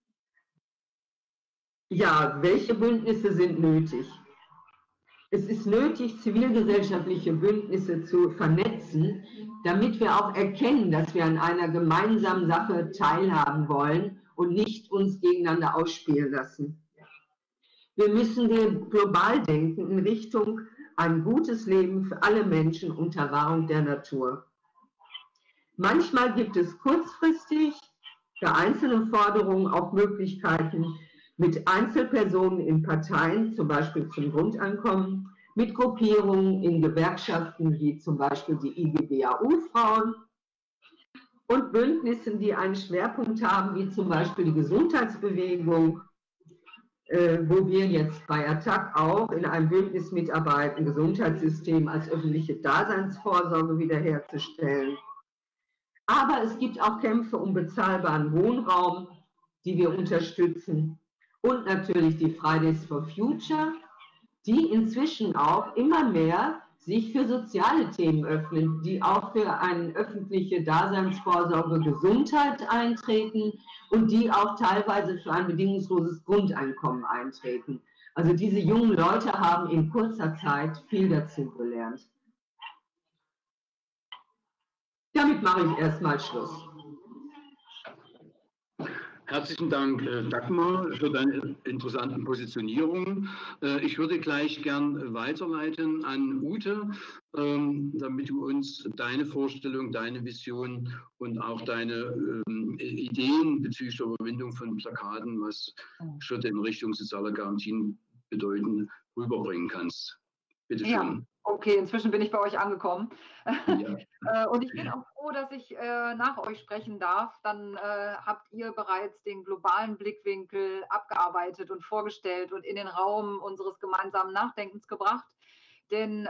Ja, welche Bündnisse sind nötig? Es ist nötig, zivilgesellschaftliche Bündnisse zu vernetzen, damit wir auch erkennen, dass wir an einer gemeinsamen Sache teilhaben wollen und nicht uns gegeneinander ausspielen lassen. Wir müssen global denken in Richtung ein gutes Leben für alle Menschen unter Wahrung der Natur. Manchmal gibt es kurzfristig für einzelne Forderungen auch Möglichkeiten mit Einzelpersonen in Parteien, zum Beispiel zum Grundeinkommen, mit Gruppierungen in Gewerkschaften wie zum Beispiel die IGBAU-Frauen und Bündnissen, die einen Schwerpunkt haben, wie zum Beispiel die Gesundheitsbewegung, wo wir jetzt bei ATTAC auch in einem Bündnis mitarbeiten, Gesundheitssystem als öffentliche Daseinsvorsorge wiederherzustellen. Aber es gibt auch Kämpfe um bezahlbaren Wohnraum, die wir unterstützen. Und natürlich die Fridays for Future, die inzwischen auch immer mehr sich für soziale Themen öffnen, die auch für eine öffentliche Daseinsvorsorge, Gesundheit eintreten und die auch teilweise für ein bedingungsloses Grundeinkommen eintreten. Also diese jungen Leute haben in kurzer Zeit viel dazu gelernt. Damit mache ich erstmal Schluss. Herzlichen Dank, Dagmar, für deine interessanten Positionierungen. Ich würde gleich gern weiterleiten an Ute, damit du uns deine Vorstellung, deine Vision und auch deine Ideen bezüglich der Überwindung von Plakaten, was Schritte in Richtung sozialer Garantien bedeuten, rüberbringen kannst. Bitte schön. Ja. Okay, inzwischen bin ich bei euch angekommen. Ja. Und ich bin auch froh, dass ich nach euch sprechen darf. Dann habt ihr bereits den globalen Blickwinkel abgearbeitet und vorgestellt und in den Raum unseres gemeinsamen Nachdenkens gebracht. Denn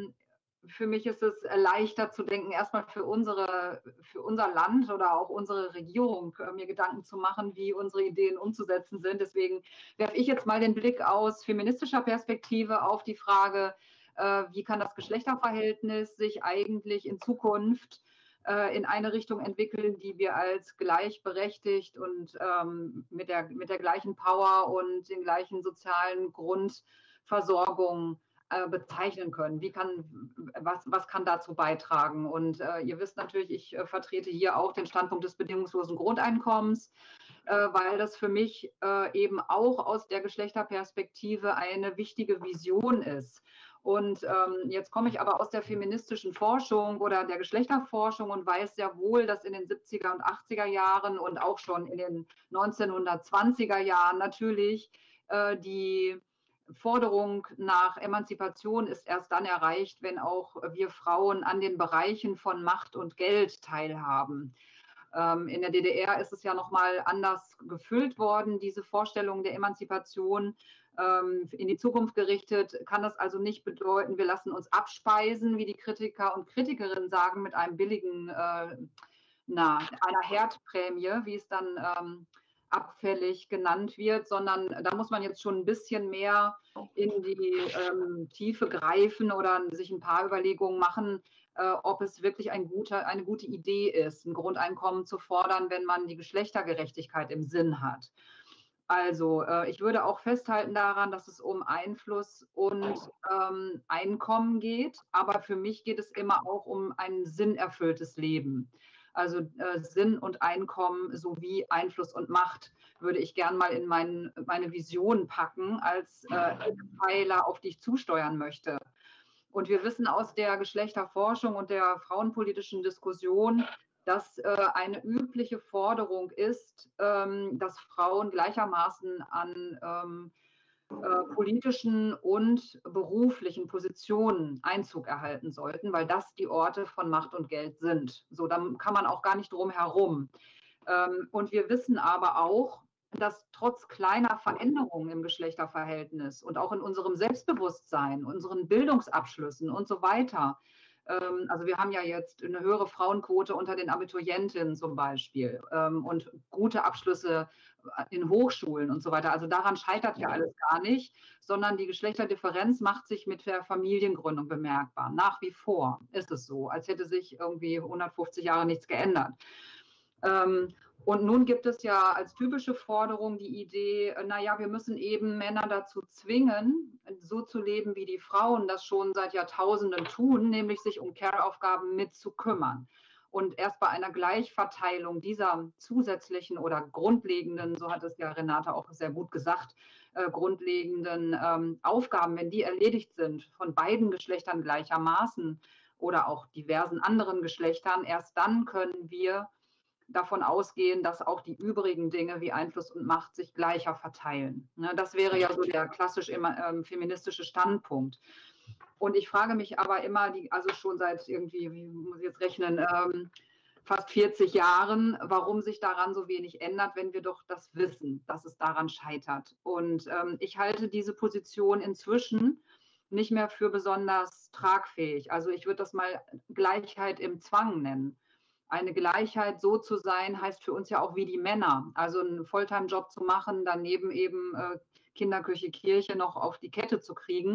für mich ist es leichter zu denken, erstmal für unser Land oder auch unsere Regierung mir Gedanken zu machen, wie unsere Ideen umzusetzen sind. Deswegen werfe ich jetzt mal den Blick aus feministischer Perspektive auf die Frage, wie kann das Geschlechterverhältnis sich eigentlich in Zukunft in eine Richtung entwickeln, die wir als gleichberechtigt und mit der gleichen Power und den gleichen sozialen Grundversorgung bezeichnen können. Was kann dazu beitragen? Und ihr wisst natürlich, ich vertrete hier auch den Standpunkt des bedingungslosen Grundeinkommens, weil das für mich eben auch aus der Geschlechterperspektive eine wichtige Vision ist. Und jetzt komme ich aber aus der feministischen Forschung oder der Geschlechterforschung und weiß sehr wohl, dass in den 70er und 80er Jahren und auch schon in den 1920er Jahren natürlich die Forderung nach Emanzipation ist erst dann erreicht, wenn auch wir Frauen an den Bereichen von Macht und Geld teilhaben. In der DDR ist es ja nochmal anders gefüllt worden, diese Vorstellung der Emanzipation. In die Zukunft gerichtet kann das also nicht bedeuten, wir lassen uns abspeisen, wie die Kritiker und Kritikerinnen sagen, mit einem billigen, einer Herdprämie, wie es dann abfällig genannt wird, sondern da muss man jetzt schon ein bisschen mehr in die Tiefe greifen oder sich ein paar Überlegungen machen, ob es wirklich eine gute Idee ist, ein Grundeinkommen zu fordern, wenn man die Geschlechtergerechtigkeit im Sinn hat. Also ich würde auch festhalten daran, dass es um Einfluss und Einkommen geht, aber für mich geht es immer auch um ein sinnerfülltes Leben. Also Sinn und Einkommen sowie Einfluss und Macht würde ich gern mal in meine Vision packen als Pfeiler, auf die ich zusteuern möchte. Und wir wissen aus der Geschlechterforschung und der frauenpolitischen Diskussion, dass eine übliche Forderung ist, dass Frauen gleichermaßen an politischen und beruflichen Positionen Einzug erhalten sollten, weil das die Orte von Macht und Geld sind. So, dann kann man auch gar nicht drum herum. Und wir wissen aber auch, dass trotz kleiner Veränderungen im Geschlechterverhältnis und auch in unserem Selbstbewusstsein, unseren Bildungsabschlüssen und so weiter, also wir haben ja jetzt eine höhere Frauenquote unter den Abiturientinnen zum Beispiel und gute Abschlüsse in Hochschulen und so weiter. Also daran scheitert ja alles gar nicht, sondern die Geschlechterdifferenz macht sich mit der Familiengründung bemerkbar. Nach wie vor ist es so, als hätte sich irgendwie 150 Jahre nichts geändert. Und nun gibt es ja als typische Forderung die Idee, naja, wir müssen eben Männer dazu zwingen, so zu leben, wie die Frauen das schon seit Jahrtausenden tun, nämlich sich um Care-Aufgaben mitzukümmern. Und erst bei einer Gleichverteilung dieser zusätzlichen oder grundlegenden, so hat es ja Renate auch sehr gut gesagt, grundlegenden Aufgaben, wenn die erledigt sind von beiden Geschlechtern gleichermaßen oder auch diversen anderen Geschlechtern, erst dann können wir davon ausgehen, dass auch die übrigen Dinge wie Einfluss und Macht sich gleicher verteilen. Das wäre ja so der klassisch feministische Standpunkt. Und ich frage mich aber immer, also schon seit irgendwie, wie muss ich jetzt rechnen, fast 40 Jahren, warum sich daran so wenig ändert, wenn wir doch das wissen, dass es daran scheitert. Und ich halte diese Position inzwischen nicht mehr für besonders tragfähig. Also ich würde das mal Gleichheit im Zwang nennen. Eine Gleichheit so zu sein, heißt für uns ja auch wie die Männer. Also einen Fulltime-Job zu machen, daneben eben Kinderküche, Kirche noch auf die Kette zu kriegen.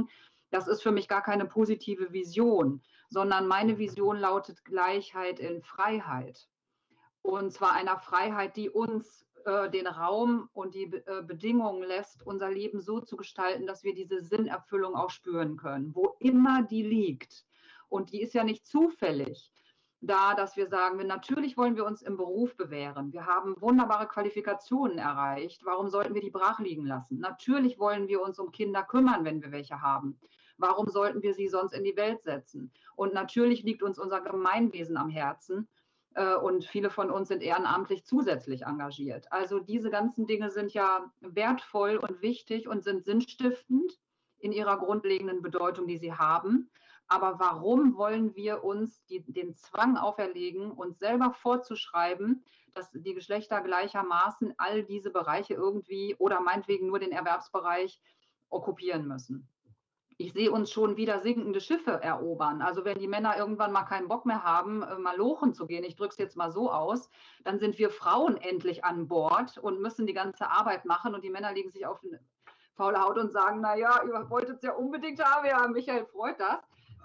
Das ist für mich gar keine positive Vision, sondern meine Vision lautet Gleichheit in Freiheit. Und zwar einer Freiheit, die uns den Raum und die Bedingungen lässt, unser Leben so zu gestalten, dass wir diese Sinnerfüllung auch spüren können, wo immer die liegt. Und die ist ja nicht zufällig da, dass wir sagen, natürlich wollen wir uns im Beruf bewähren. Wir haben wunderbare Qualifikationen erreicht. Warum sollten wir die brach liegen lassen? Natürlich wollen wir uns um Kinder kümmern, wenn wir welche haben. Warum sollten wir sie sonst in die Welt setzen? Und natürlich liegt uns unser Gemeinwesen am Herzen. Und viele von uns sind ehrenamtlich zusätzlich engagiert. Also diese ganzen Dinge sind ja wertvoll und wichtig und sind sinnstiftend in ihrer grundlegenden Bedeutung, die sie haben. Aber warum wollen wir uns den Zwang auferlegen, uns selber vorzuschreiben, dass die Geschlechter gleichermaßen all diese Bereiche irgendwie oder meinetwegen nur den Erwerbsbereich okkupieren müssen? Ich sehe uns schon wieder sinkende Schiffe erobern. Also wenn die Männer irgendwann mal keinen Bock mehr haben, mal lochen zu gehen, ich drücke es jetzt mal so aus, dann sind wir Frauen endlich an Bord und müssen die ganze Arbeit machen und die Männer legen sich auf eine faule Haut und sagen, naja, ihr wolltet es ja unbedingt haben, ja, Michael freut das.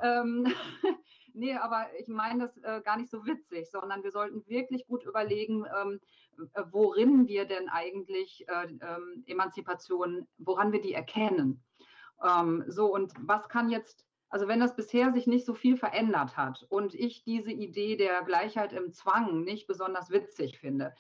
Nee, aber ich meine das gar nicht so witzig, sondern wir sollten wirklich gut überlegen, worin wir denn eigentlich Emanzipation, woran wir die erkennen. So, und was kann jetzt, also wenn das bisher sich nicht so viel verändert hat und ich diese Idee der Gleichheit im Zwang nicht besonders witzig finde,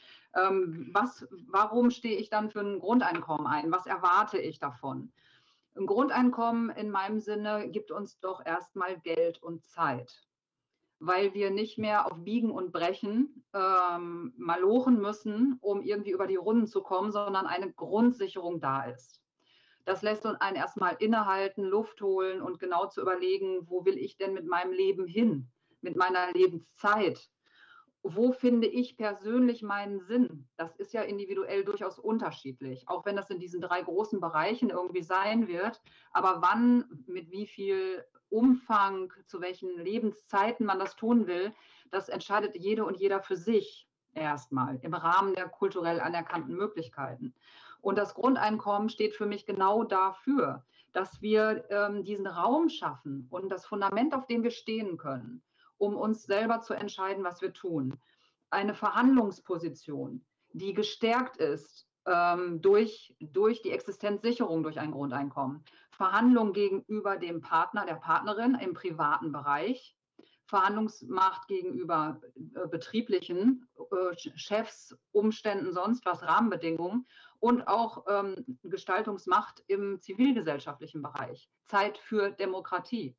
warum stehe ich dann für ein Grundeinkommen ein? Was erwarte ich davon? Ein Grundeinkommen in meinem Sinne gibt uns doch erstmal Geld und Zeit, weil wir nicht mehr auf Biegen und Brechen malochen müssen, um irgendwie über die Runden zu kommen, sondern eine Grundsicherung da ist. Das lässt uns einen erstmal innehalten, Luft holen und genau zu überlegen, wo will ich denn mit meinem Leben hin, mit meiner Lebenszeit? Wo finde ich persönlich meinen Sinn? Das ist ja individuell durchaus unterschiedlich, auch wenn das in diesen 3 großen Bereichen irgendwie sein wird. Aber wann, mit wie viel Umfang, zu welchen Lebenszeiten man das tun will, das entscheidet jede und jeder für sich erstmal im Rahmen der kulturell anerkannten Möglichkeiten. Und das Grundeinkommen steht für mich genau dafür, dass wir diesen Raum schaffen und das Fundament, auf dem wir stehen können, um uns selber zu entscheiden, was wir tun. Eine Verhandlungsposition, die gestärkt ist durch die Existenzsicherung durch ein Grundeinkommen. Verhandlungen gegenüber dem Partner, der Partnerin im privaten Bereich. Verhandlungsmacht gegenüber betrieblichen Chefs, Umständen, sonst was, Rahmenbedingungen und auch Gestaltungsmacht im zivilgesellschaftlichen Bereich. Zeit für Demokratie.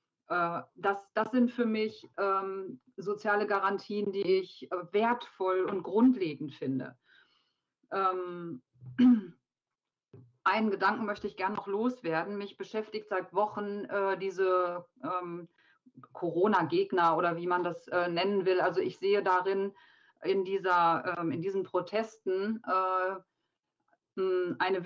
Das sind für mich soziale Garantien, die ich wertvoll und grundlegend finde. Einen Gedanken möchte ich gerne noch loswerden. Mich beschäftigt seit Wochen diese Corona-Gegner oder wie man das nennen will. Also ich sehe darin in diesen Protesten ein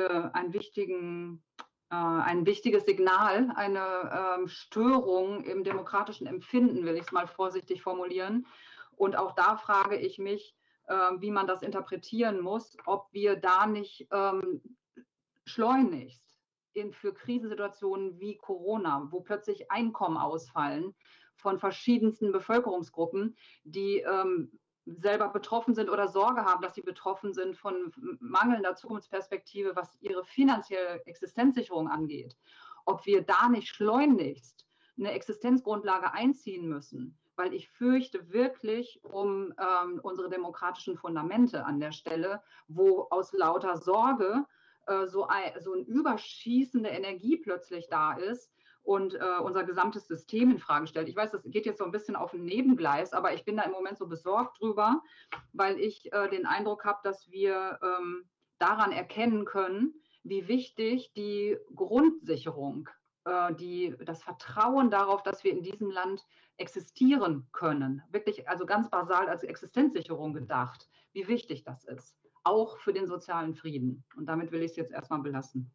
wichtiges Signal, eine Störung im demokratischen Empfinden, will ich es mal vorsichtig formulieren. Und auch da frage ich mich, wie man das interpretieren muss, ob wir da nicht schleunigst für Krisensituationen wie Corona, wo plötzlich Einkommen ausfallen von verschiedensten Bevölkerungsgruppen, die selber betroffen sind oder Sorge haben, dass sie betroffen sind von mangelnder Zukunftsperspektive, was ihre finanzielle Existenzsicherung angeht, ob wir da nicht schleunigst eine Existenzgrundlage einziehen müssen, weil ich fürchte wirklich um unsere demokratischen Fundamente an der Stelle, wo aus lauter Sorge so eine überschießende Energie plötzlich da ist und unser gesamtes System in Frage stellt. Ich weiß, das geht jetzt so ein bisschen auf ein Nebengleis, aber ich bin da im Moment so besorgt drüber, weil ich den Eindruck habe, dass wir daran erkennen können, wie wichtig die Grundsicherung, das Vertrauen darauf, dass wir in diesem Land existieren können, wirklich also ganz basal als Existenzsicherung gedacht, wie wichtig das ist, auch für den sozialen Frieden. Und damit will ich es jetzt erstmal belassen.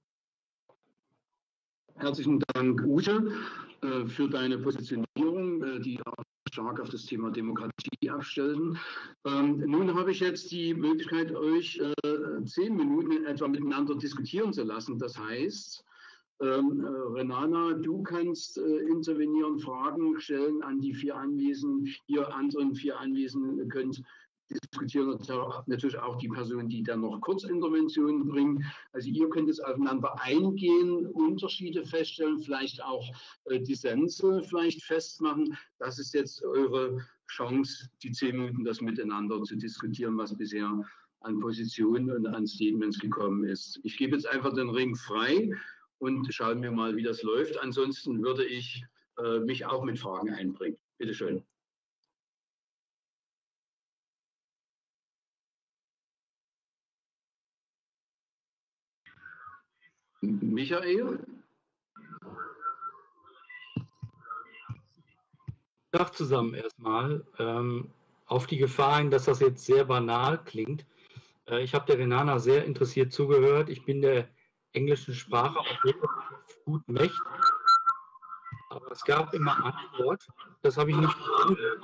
Herzlichen Dank, Ute, für deine Positionierung. die auch stark auf das Thema Demokratie abstellten. Nun habe ich jetzt die Möglichkeit, euch 10 Minuten in etwa miteinander diskutieren zu lassen. Das heißt, Renana, du kannst intervenieren, Fragen stellen an die 4 Anwesenden. Ihr anderen 4 Anwesenden könnt diskutieren, natürlich auch die Personen, die dann noch Kurzinterventionen bringen. Also ihr könnt es aufeinander eingehen, Unterschiede feststellen, vielleicht auch Dissense vielleicht festmachen. Das ist jetzt eure Chance, die 10 Minuten das miteinander zu diskutieren, was bisher an Positionen und an Statements gekommen ist. Ich gebe jetzt einfach den Ring frei und schauen wir mal, wie das läuft. Ansonsten würde ich mich auch mit Fragen einbringen. Bitte schön. Michael? Tag zusammen erstmal. Auf die Gefahr hin, dass das jetzt sehr banal klingt. Ich habe der Renana sehr interessiert zugehört. Ich bin der englischen Sprache auch relativ gut mächtig. Aber es gab immer ein Wort, das habe ich nicht verstanden.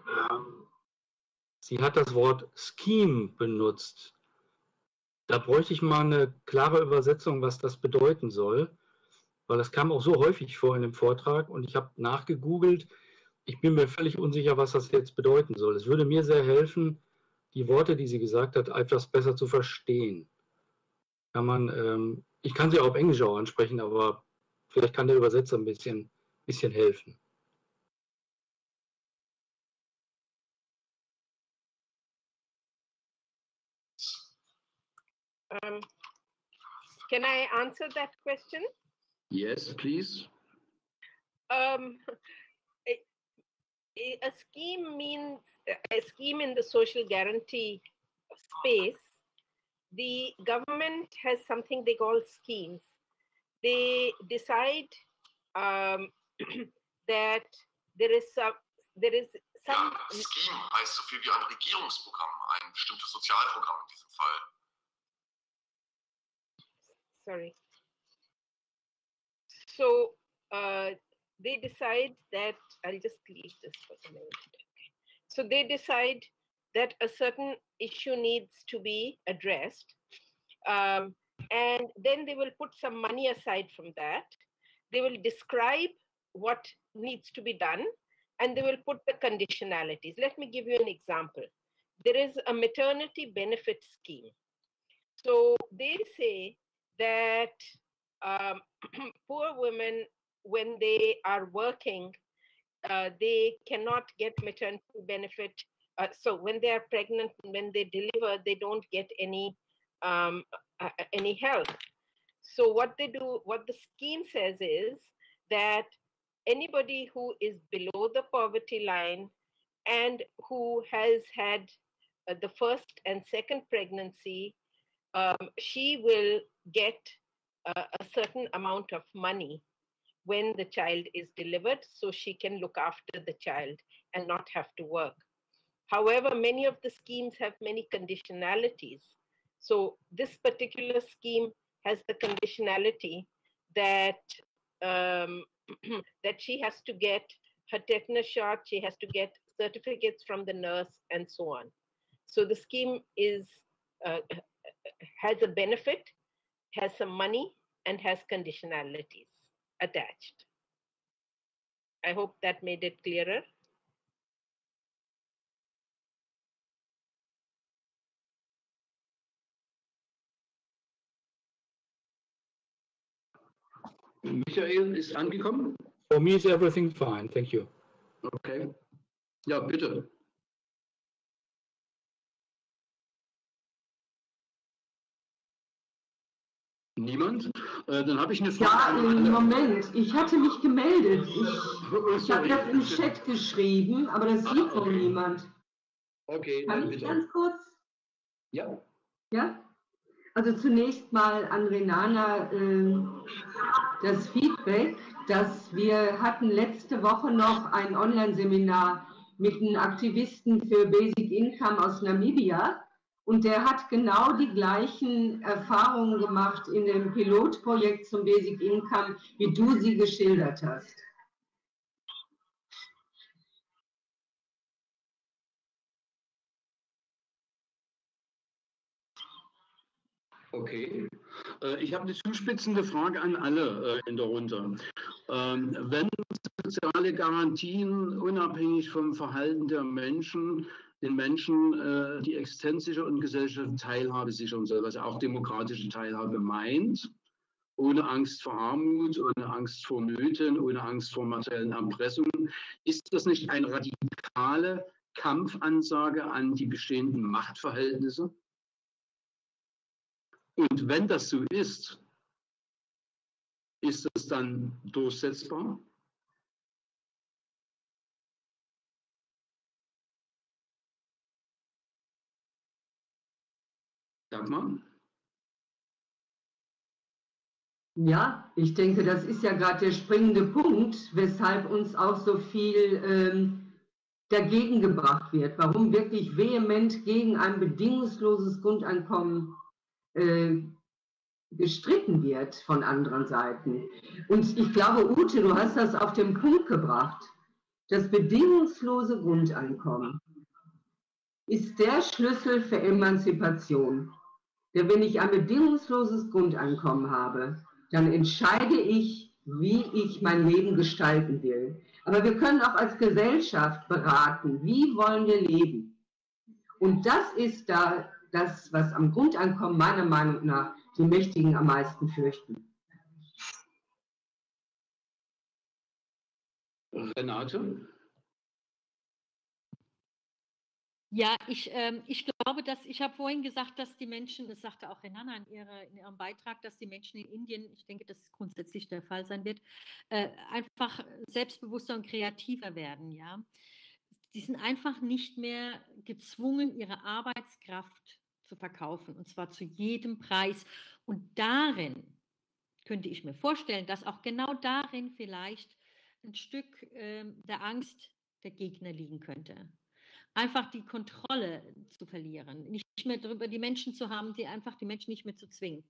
Sie hat das Wort Scheme benutzt. Da bräuchte ich mal eine klare Übersetzung, was das bedeuten soll, weil das kam auch so häufig vor in dem Vortrag und ich habe nachgegoogelt. Ich bin mir völlig unsicher, was das jetzt bedeuten soll. Es würde mir sehr helfen, die Worte, die sie gesagt hat, etwas besser zu verstehen. Ich kann sie auch auf Englisch auch ansprechen, aber vielleicht kann der Übersetzer ein bisschen helfen. Can I answer that question? Yes, please. A scheme means a scheme in the social guarantee space. The government has something they call schemes. They decide that there is some. Ja, Scheme heißt so viel wie ein Regierungsprogramm, ein bestimmtes Sozialprogramm in diesem Fall. Sorry. So they decide that, I'll just leave this for a minute. Okay. So they decide that a certain issue needs to be addressed. And then they will put some money aside from that. They will describe what needs to be done, and they will put the conditionalities. Let me give you an example. There is a maternity benefit scheme. So they say that poor women, when they are working, they cannot get maternity benefit. So when they are pregnant, when they deliver, they don't get any help. So what they do, what the scheme says is that anybody who is below the poverty line and who has had the first and second pregnancy, she will get a certain amount of money when the child is delivered, so she can look after the child and not have to work. However, many of the schemes have many conditionalities. So this particular scheme has the conditionality that that she has to get her tetanus shot, she has to get certificates from the nurse, and so on. So the scheme is has a benefit, has some money, and has conditionalities attached. I hope that made it clearer. Michael ist angekommen. For me is everything fine, thank you. Okay. Ja, bitte. Niemand? Dann habe ich eine Frage. Ja, Moment, ich hatte mich gemeldet. Ich habe das im Chat geschrieben, aber das sieht noch niemand. Okay, kann dann ich bitte. Ganz kurz? Ja. Ja? Also zunächst mal an Renana das Feedback, dass wir hatten letzte Woche noch ein Online-Seminar mit einem Aktivisten für Basic Income aus Namibia. Und der hat genau die gleichen Erfahrungen gemacht in dem Pilotprojekt zum Basic Income, wie du sie geschildert hast. Okay. Ich habe eine zuspitzende Frage an alle in der Runde. Wenn soziale Garantien unabhängig vom Verhalten der Menschen den Menschen die existenzsicher und gesellschaftliche Teilhabe sichern soll, was auch demokratische Teilhabe meint, ohne Angst vor Armut, ohne Angst vor Nöten, ohne Angst vor materiellen Erpressungen, ist das nicht eine radikale Kampfansage an die bestehenden Machtverhältnisse? Und wenn das so ist das dann durchsetzbar? Dagmar? Ja, ich denke, das ist ja gerade der springende Punkt, weshalb uns auch so viel dagegen gebracht wird. Warum wirklich vehement gegen ein bedingungsloses Grundeinkommen gestritten wird von anderen Seiten. Und ich glaube, Ute, du hast das auf den Punkt gebracht. Das bedingungslose Grundeinkommen ist der Schlüssel für Emanzipation. Denn wenn ich ein bedingungsloses Grundeinkommen habe, dann entscheide ich, wie ich mein Leben gestalten will. Aber wir können auch als Gesellschaft beraten, wie wollen wir leben. Und das ist da das, was am Grundeinkommen meiner Meinung nach die Mächtigen am meisten fürchten. Renate? Ja, ich glaube, ich habe vorhin gesagt, dass die Menschen, das sagte auch Renana in ihrem Beitrag, dass die Menschen in Indien, ich denke, dass es grundsätzlich der Fall sein wird, einfach selbstbewusster und kreativer werden. Ja? Die sind einfach nicht mehr gezwungen, ihre Arbeitskraft zu verkaufen, und zwar zu jedem Preis. Und darin könnte ich mir vorstellen, dass auch genau darin vielleicht ein Stück der Angst der Gegner liegen könnte. Einfach die Kontrolle zu verlieren, nicht mehr darüber die Menschen zu haben, die Menschen nicht mehr zu zwingen.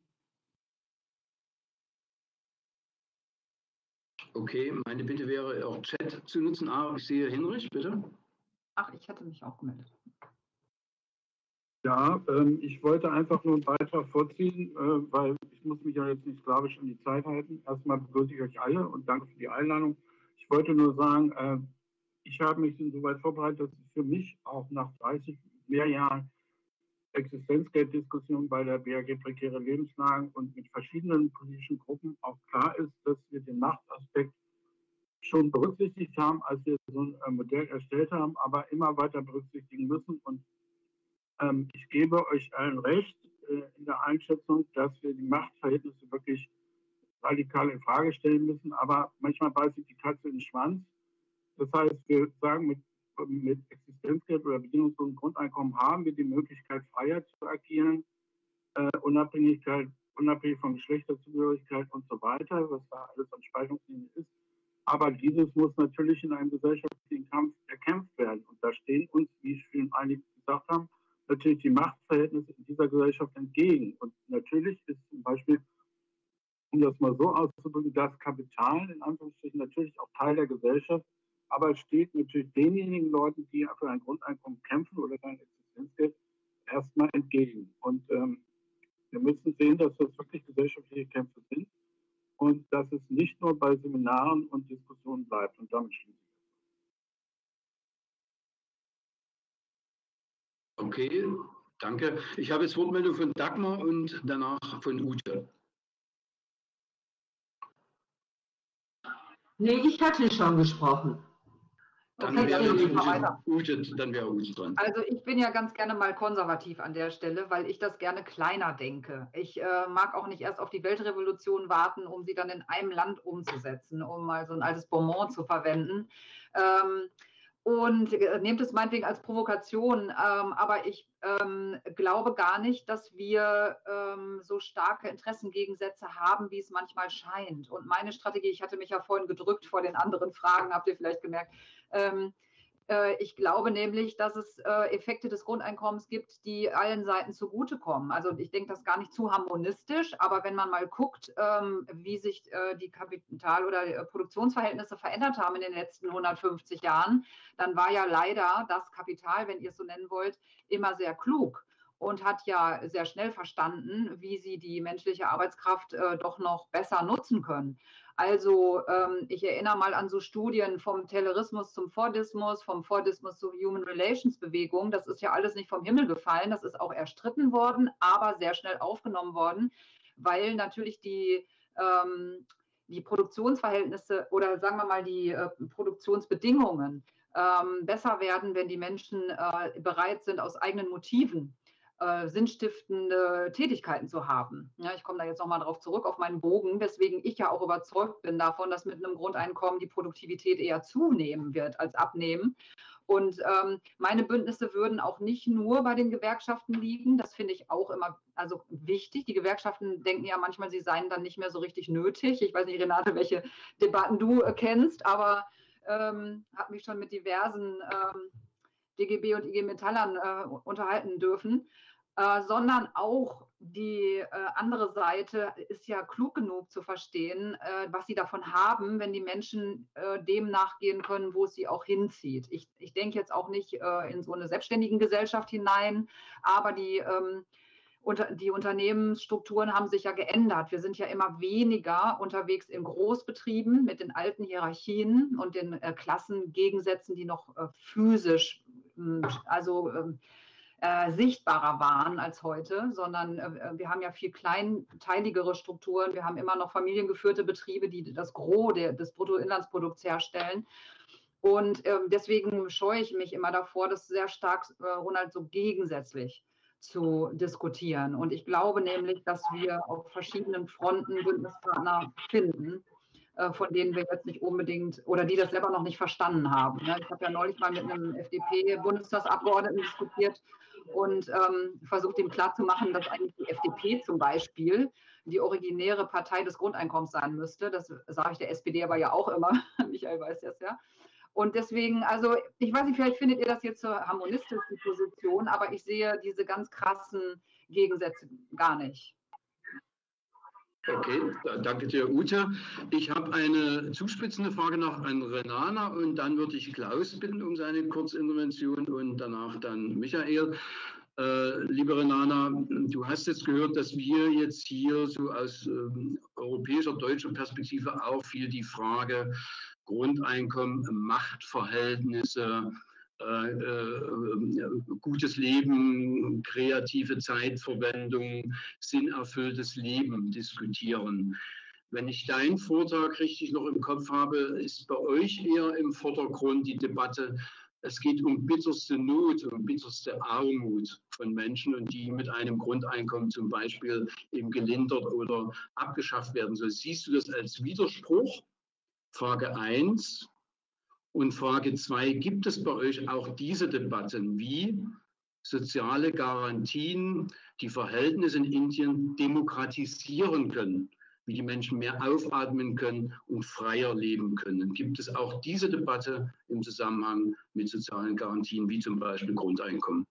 Okay, meine Bitte wäre auch Chat zu nutzen. Ich sehe Hinrich, bitte. Ach, ich hatte mich auch gemeldet. Ja, ich wollte einfach nur einen Beitrag vorziehen, weil ich muss mich ja jetzt nicht sklavisch an die Zeit halten. Erstmal begrüße ich euch alle und danke für die Einladung. Ich wollte nur sagen, ich habe mich insoweit vorbereitet, dass es für mich auch nach 30 mehr Jahren Existenzgelddiskussion bei der BAG Prekäre Lebenslagen und mit verschiedenen politischen Gruppen auch klar ist, dass wir den Machtaspekt schon berücksichtigt haben, als wir so ein Modell erstellt haben, aber immer weiter berücksichtigen müssen. Und ich gebe euch allen recht in der Einschätzung, dass wir die Machtverhältnisse wirklich radikal in Frage stellen müssen, aber manchmal beißt sich die Katze in den Schwanz. Das heißt, wir sagen, mit Existenzgeld oder bedingungslosem Grundeinkommen haben wir die Möglichkeit, freier zu agieren, unabhängig von Geschlechterzugehörigkeit und so weiter, was da alles an Spaltungslinien ist. Aber dieses muss natürlich in einem gesellschaftlichen Kampf erkämpft werden. Und da stehen uns, wie schon einige gesagt haben, natürlich die Machtverhältnisse in dieser Gesellschaft entgegen. Und natürlich ist zum Beispiel, um das mal so auszudrücken, das Kapital in Anführungsstrichen natürlich auch Teil der Gesellschaft, aber es steht natürlich denjenigen Leuten, die für ein Grundeinkommen kämpfen oder für ein Existenzgeld, erstmal entgegen. Und wir müssen sehen, dass das wirklich gesellschaftliche Kämpfe sind und dass es nicht nur bei Seminaren und Diskussionen bleibt. Und damit schließe ich. Okay, danke. Ich habe jetzt Wortmeldung von Dagmar und danach von Ute. Nee, ich hatte schon gesprochen. Dann Okay, wäre Ute dran. Also ich bin ja ganz gerne mal konservativ an der Stelle, weil ich das gerne kleiner denke. Ich mag auch nicht erst auf die Weltrevolution warten, um sie dann in einem Land umzusetzen, um mal so ein altes Bonmot zu verwenden. Und nehmt es meinetwegen als Provokation, aber ich glaube gar nicht, dass wir so starke Interessengegensätze haben, wie es manchmal scheint. Und meine Strategie, ich hatte mich ja vorhin gedrückt vor den anderen Fragen, habt ihr vielleicht gemerkt, ich glaube nämlich, dass es Effekte des Grundeinkommens gibt, die allen Seiten zugutekommen. Also ich denke das gar nicht zu harmonistisch, aber wenn man mal guckt, wie sich die Kapital- oder Produktionsverhältnisse verändert haben in den letzten 150 Jahren, dann war ja leider das Kapital, wenn ihr es so nennen wollt, immer sehr klug. und hat ja sehr schnell verstanden, wie sie die menschliche Arbeitskraft doch noch besser nutzen können. Also ich erinnere mal an so Studien vom Taylorismus zum Fordismus, vom Fordismus zur Human Relations Bewegung. Das ist ja alles nicht vom Himmel gefallen, das ist auch erstritten worden, aber sehr schnell aufgenommen worden, weil natürlich die Produktionsverhältnisse oder sagen wir mal die Produktionsbedingungen besser werden, wenn die Menschen bereit sind, aus eigenen Motiven sinnstiftende Tätigkeiten zu haben. Ja, ich komme da jetzt nochmal drauf zurück, auf meinen Bogen, weswegen ich ja auch überzeugt bin davon, dass mit einem Grundeinkommen die Produktivität eher zunehmen wird als abnehmen. Und meine Bündnisse würden auch nicht nur bei den Gewerkschaften liegen. Das finde ich auch immer wichtig. Die Gewerkschaften denken ja manchmal, sie seien dann nicht mehr so richtig nötig. Ich weiß nicht, Renate, welche Debatten du kennst, aber habe mich schon mit diversen DGB und IG Metallern unterhalten dürfen. Sondern auch die andere Seite ist ja klug genug zu verstehen, was sie davon haben, wenn die Menschen dem nachgehen können, wo es sie auch hinzieht. Ich denke jetzt auch nicht in so eine selbstständigen Gesellschaft hinein, aber die Unternehmensstrukturen haben sich ja geändert. Wir sind ja immer weniger unterwegs in Großbetrieben mit den alten Hierarchien und den Klassengegensätzen, die noch physisch, sichtbarer waren als heute, sondern wir haben ja viel kleinteiligere Strukturen. Wir haben immer noch familiengeführte Betriebe, die das Gros des Bruttoinlandsprodukts herstellen. Und deswegen scheue ich mich immer davor, das sehr stark, Ronald, so gegensätzlich zu diskutieren. Und ich glaube nämlich, dass wir auf verschiedenen Fronten Bündnispartner finden, von denen wir jetzt nicht unbedingt oder die das selber noch nicht verstanden haben. Ich habe ja neulich mal mit einem FDP-Bundestagsabgeordneten diskutiert und versucht, ihm klarzumachen, dass eigentlich die FDP zum Beispiel die originäre Partei des Grundeinkommens sein müsste. Das sage ich der SPD aber ja auch immer. Michael weiß das ja. Und deswegen, also ich weiß nicht, vielleicht findet ihr das jetzt so harmonistisch, die Position, aber ich sehe diese ganz krassen Gegensätze gar nicht. Okay, danke dir, Ute. Ich habe eine zuspitzende Frage noch an Renana und dann würde ich Klaus bitten um seine Kurzintervention und danach dann Michael. Liebe Renana, du hast jetzt gehört, dass wir jetzt hier so aus europäischer, deutscher Perspektive auch viel die Frage Grundeinkommen, Machtverhältnisse, gutes Leben, kreative Zeitverwendung, sinnerfülltes Leben diskutieren. Wenn ich deinen Vortrag richtig noch im Kopf habe, ist bei euch eher im Vordergrund die Debatte, es geht um bitterste Not, um bitterste Armut von Menschen und die mit einem Grundeinkommen zum Beispiel eben gelindert oder abgeschafft werden soll. Siehst du das als Widerspruch? Frage 1. Und Frage 2, gibt es bei euch auch diese Debatten, wie soziale Garantien die Verhältnisse in Indien demokratisieren können, wie die Menschen mehr aufatmen können und freier leben können? Gibt es auch diese Debatte im Zusammenhang mit sozialen Garantien, wie zum Beispiel Grundeinkommen?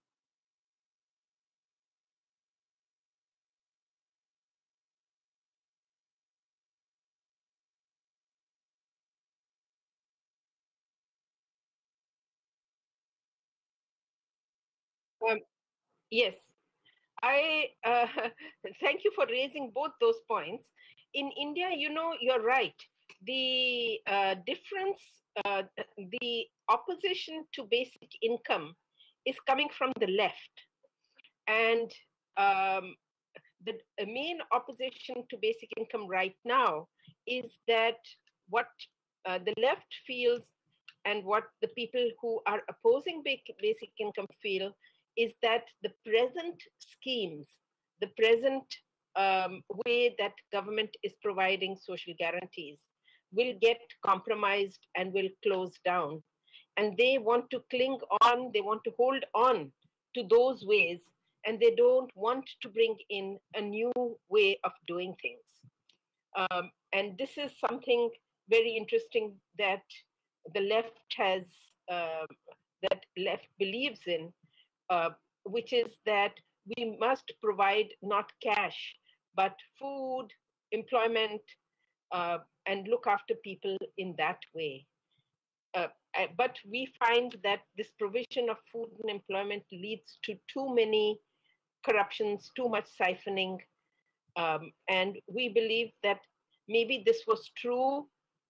Yes, I thank you for raising both those points. In India, you know, you're right. The difference, the opposition to basic income is coming from the left. And the main opposition to basic income right now is that what the left feels and what the people who are opposing basic income feel is that the present schemes, the present way that government is providing social guarantees will get compromised and will close down. And they want to cling on, they want to hold on to those ways, and they don't want to bring in a new way of doing things. And this is something very interesting that the left has, that left believes in, which is that we must provide not cash, but food, employment, and look after people in that way. But we find that this provision of food and employment leads to too many corruptions, too much siphoning. And we believe that maybe this was true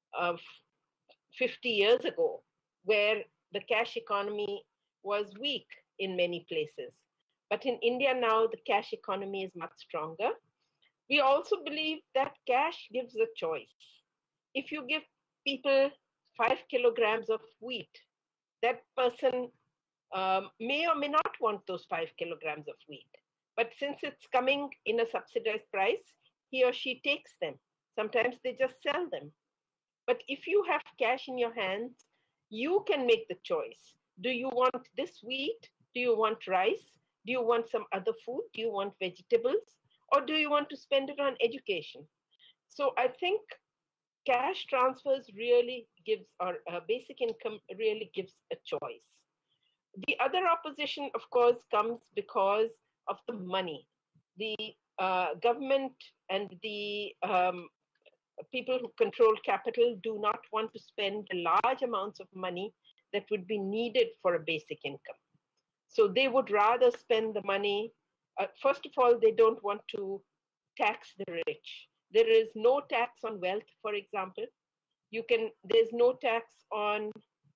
50 years ago, where the cash economy was weak in many places. But in India now, the cash economy is much stronger. We also believe that cash gives a choice. If you give people 5 kilograms of wheat, that person may or may not want those 5 kilograms of wheat. But since it's coming in a subsidized price, he or she takes them. Sometimes they just sell them. But if you have cash in your hands, you can make the choice. Do you want this wheat? Do you want rice? Do you want some other food? Do you want vegetables? Or do you want to spend it on education? So I think cash transfers really gives, or basic income really gives a choice. The other opposition, of course, comes because of the money. The government and the people who control capital do not want to spend large amounts of money that would be needed for a basic income. So they would rather spend the money. First of all, they don't want to tax the rich. There is no tax on wealth, for example. There's no tax on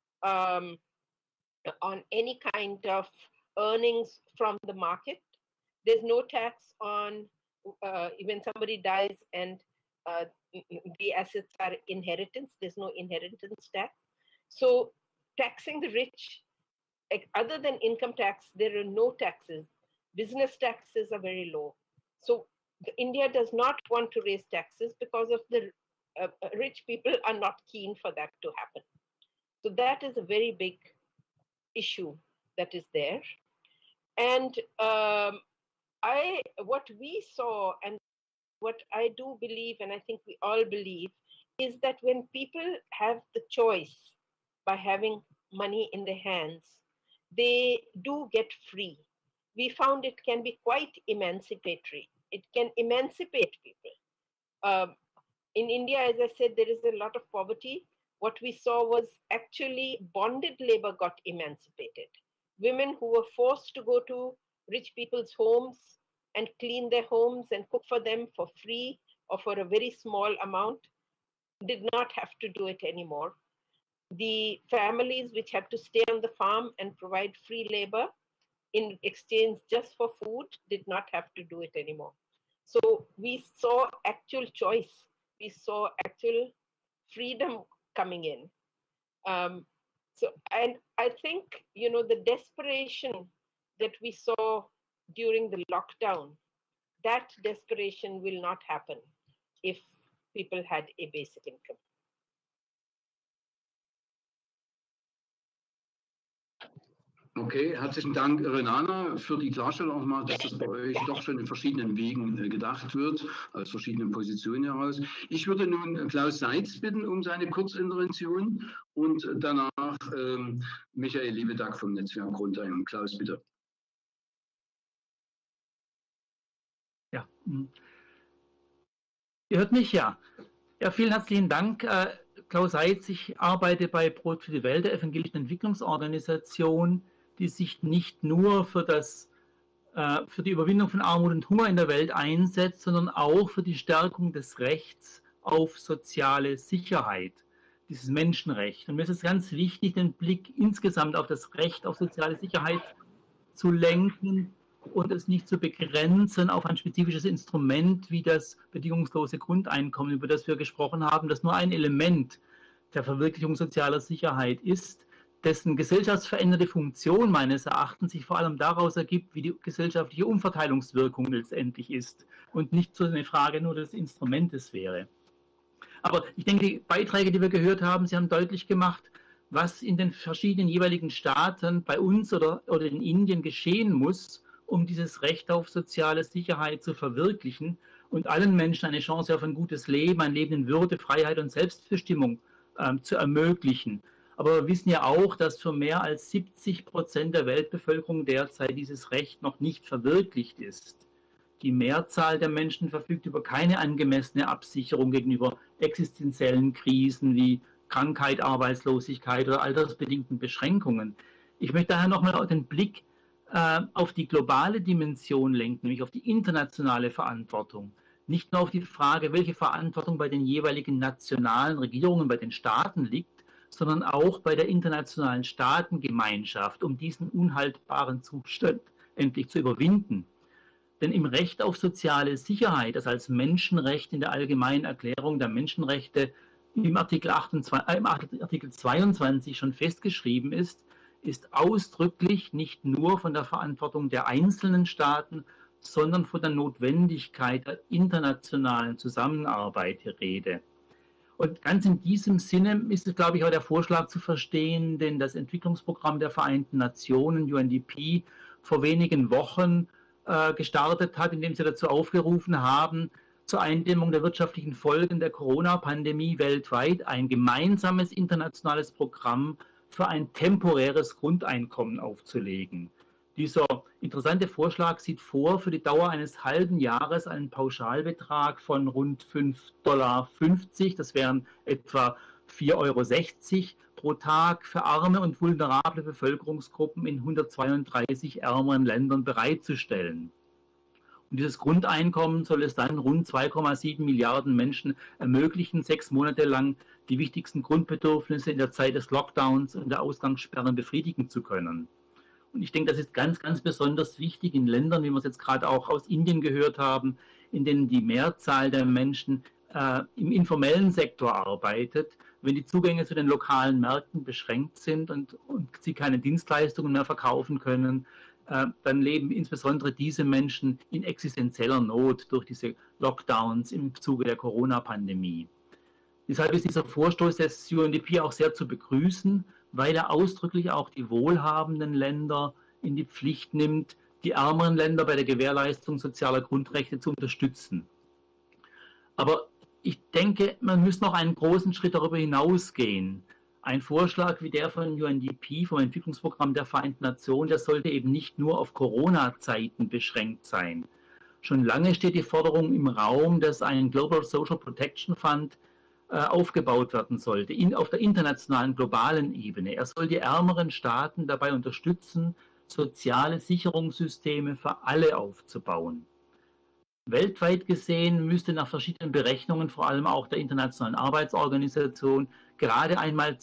any kind of earnings from the market. There's no tax on when somebody dies and the assets are inheritance. There's no inheritance tax. So taxing the rich, other than income tax, there are no taxes. Business taxes are very low. So India does not want to raise taxes because of the rich people are not keen for that to happen. So that is a very big issue that is there. And what we saw and what I do believe, and I think we all believe, is that when people have the choice by having money in their hands, they do get free. We found it can be quite emancipatory. It can emancipate people. In India, as I said, there is a lot of poverty. What we saw was actually bonded labor got emancipated. Women who were forced to go to rich people's homes and clean their homes and cook for them for free or for a very small amount did not have to do it anymore. The families which had to stay on the farm and provide free labor in exchange just for food did not have to do it anymore. So we saw actual choice. We saw actual freedom coming in. And I think, the desperation that we saw during the lockdown, that desperation will not happen if people had a basic income. Okay, herzlichen Dank, Renana, für die Klarstellung auch mal, dass das bei euch doch schon in verschiedenen Wegen gedacht wird, aus verschiedenen Positionen heraus. Ich würde nun Klaus Seitz bitten um seine Kurzintervention und danach Michael Liebedack vom Netzwerk Grundeinkommen. Klaus, bitte. Ja, ihr hört mich, ja. Ja, vielen herzlichen Dank. Klaus Seitz, ich arbeite bei Brot für die Welt, der evangelischen Entwicklungsorganisation, die sich nicht nur für die Überwindung von Armut und Hunger in der Welt einsetzt, sondern auch für die Stärkung des Rechts auf soziale Sicherheit, dieses Menschenrecht. Und mir ist es ganz wichtig, den Blick insgesamt auf das Recht auf soziale Sicherheit zu lenken und es nicht zu begrenzen auf ein spezifisches Instrument wie das bedingungslose Grundeinkommen, über das wir gesprochen haben, das nur ein Element der Verwirklichung sozialer Sicherheit ist, dessen gesellschaftsverändernde Funktion meines Erachtens sich vor allem daraus ergibt, wie die gesellschaftliche Umverteilungswirkung letztendlich ist und nicht so eine Frage nur des Instrumentes wäre. Aber ich denke, die Beiträge, die wir gehört haben, sie haben deutlich gemacht, was in den verschiedenen jeweiligen Staaten bei uns oder in Indien geschehen muss, um dieses Recht auf soziale Sicherheit zu verwirklichen und allen Menschen eine Chance auf ein gutes Leben, ein Leben in Würde, Freiheit und Selbstbestimmung zu ermöglichen. Aber wir wissen ja auch, dass für mehr als 70% der Weltbevölkerung derzeit dieses Recht noch nicht verwirklicht ist. Die Mehrzahl der Menschen verfügt über keine angemessene Absicherung gegenüber existenziellen Krisen wie Krankheit, Arbeitslosigkeit oder altersbedingten Beschränkungen. Ich möchte daher nochmal den Blick auf die globale Dimension lenkt, nämlich auf die internationale Verantwortung. Nicht nur auf die Frage, welche Verantwortung bei den jeweiligen nationalen Regierungen, bei den Staaten liegt, sondern auch bei der internationalen Staatengemeinschaft, um diesen unhaltbaren Zustand endlich zu überwinden. Denn im Recht auf soziale Sicherheit, das als Menschenrecht in der Allgemeinen Erklärung der Menschenrechte im Artikel 22 schon festgeschrieben ist, ist ausdrücklich nicht nur von der Verantwortung der einzelnen Staaten, sondern von der Notwendigkeit der internationalen Zusammenarbeit die Rede. Und ganz in diesem Sinne ist es, glaube ich, auch der Vorschlag zu verstehen, den das Entwicklungsprogramm der Vereinten Nationen, UNDP, vor wenigen Wochen gestartet hat, indem sie dazu aufgerufen haben, zur Eindämmung der wirtschaftlichen Folgen der Corona-Pandemie weltweit ein gemeinsames internationales Programm für ein temporäres Grundeinkommen aufzulegen. Dieser interessante Vorschlag sieht vor, für die Dauer eines halben Jahres einen Pauschalbetrag von rund 5,50 $, das wären etwa 4,60 € pro Tag für arme und vulnerable Bevölkerungsgruppen in 132 ärmeren Ländern bereitzustellen. Und dieses Grundeinkommen soll es dann rund 2,7 Milliarden Menschen ermöglichen, 6 Monate lang die wichtigsten Grundbedürfnisse in der Zeit des Lockdowns und der Ausgangssperren befriedigen zu können. Und ich denke, das ist ganz, ganz besonders wichtig in Ländern, wie wir es jetzt gerade auch aus Indien gehört haben, in denen die Mehrzahl der Menschen im informellen Sektor arbeitet. Wenn die Zugänge zu den lokalen Märkten beschränkt sind und sie keine Dienstleistungen mehr verkaufen können, dann leben insbesondere diese Menschen in existenzieller Not durch diese Lockdowns im Zuge der Corona-Pandemie. Deshalb ist dieser Vorstoß des UNDP auch sehr zu begrüßen, weil er ausdrücklich auch die wohlhabenden Länder in die Pflicht nimmt, die ärmeren Länder bei der Gewährleistung sozialer Grundrechte zu unterstützen. Aber ich denke, man muss noch einen großen Schritt darüber hinausgehen. Ein Vorschlag wie der von UNDP, vom Entwicklungsprogramm der Vereinten Nationen, der sollte eben nicht nur auf Corona-Zeiten beschränkt sein. Schon lange steht die Forderung im Raum, dass ein Global Social Protection Fund aufgebaut werden sollte, auf der internationalen, globalen Ebene. Er soll die ärmeren Staaten dabei unterstützen, soziale Sicherungssysteme für alle aufzubauen. Weltweit gesehen müsste nach verschiedenen Berechnungen, vor allem auch der Internationalen Arbeitsorganisation, gerade einmal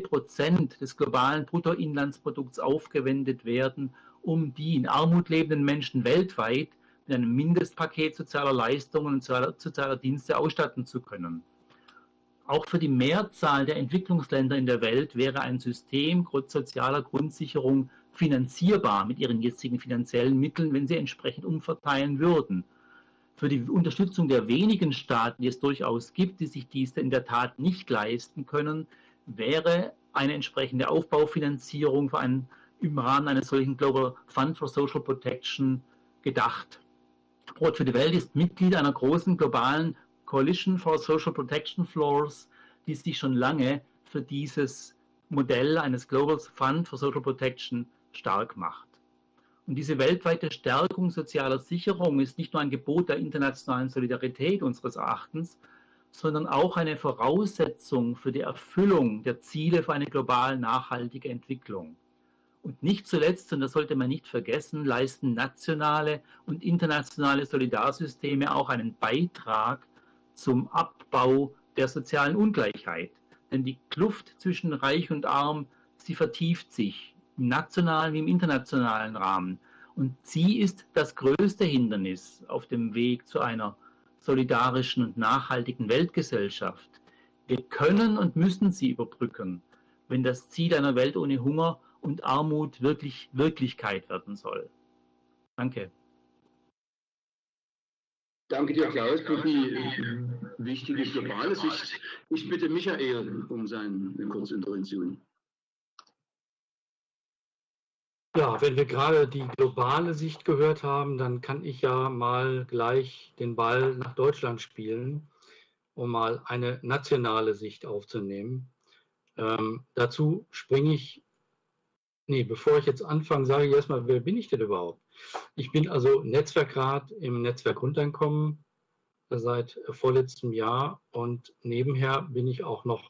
2% des globalen Bruttoinlandsprodukts aufgewendet werden, um die in Armut lebenden Menschen weltweit mit einem Mindestpaket sozialer Leistungen und sozialer Dienste ausstatten zu können. Auch für die Mehrzahl der Entwicklungsländer in der Welt wäre ein System sozialer Grundsicherung finanzierbar mit ihren jetzigen finanziellen Mitteln, wenn sie entsprechend umverteilen würden. Für die Unterstützung der wenigen Staaten, die es durchaus gibt, die sich dies in der Tat nicht leisten können, wäre eine entsprechende Aufbaufinanzierung im Rahmen eines solchen Global Fund for Social Protection gedacht. Brot für die Welt ist Mitglied einer großen globalen Coalition for Social Protection Floors, die sich schon lange für dieses Modell eines Global Fund for Social Protection stark macht. Und diese weltweite Stärkung sozialer Sicherung ist nicht nur ein Gebot der internationalen Solidarität unseres Erachtens, sondern auch eine Voraussetzung für die Erfüllung der Ziele für eine global nachhaltige Entwicklung. Und nicht zuletzt, und das sollte man nicht vergessen, leisten nationale und internationale Solidarsysteme auch einen Beitrag zum Abbau der sozialen Ungleichheit. Denn die Kluft zwischen Reich und Arm, sie vertieft sich im nationalen wie im internationalen Rahmen. Und sie ist das größte Hindernis auf dem Weg zu einer solidarischen und nachhaltigen Weltgesellschaft. Wir können und müssen sie überbrücken, wenn das Ziel einer Welt ohne Hunger und Armut wirklich Wirklichkeit werden soll. Danke. Danke dir, Klaus, für die wichtige globale Sicht. Ich bitte Michael um seine kurze Intervention. Ja, wenn wir gerade die globale Sicht gehört haben, dann kann ich ja mal gleich den Ball nach Deutschland spielen, um mal eine nationale Sicht aufzunehmen. Dazu springe ich, bevor ich jetzt anfange, sage ich erstmal, wer bin ich denn überhaupt? Ich bin also Netzwerkrat im Netzwerk Grundeinkommen seit vorletztem Jahr und nebenher bin ich auch noch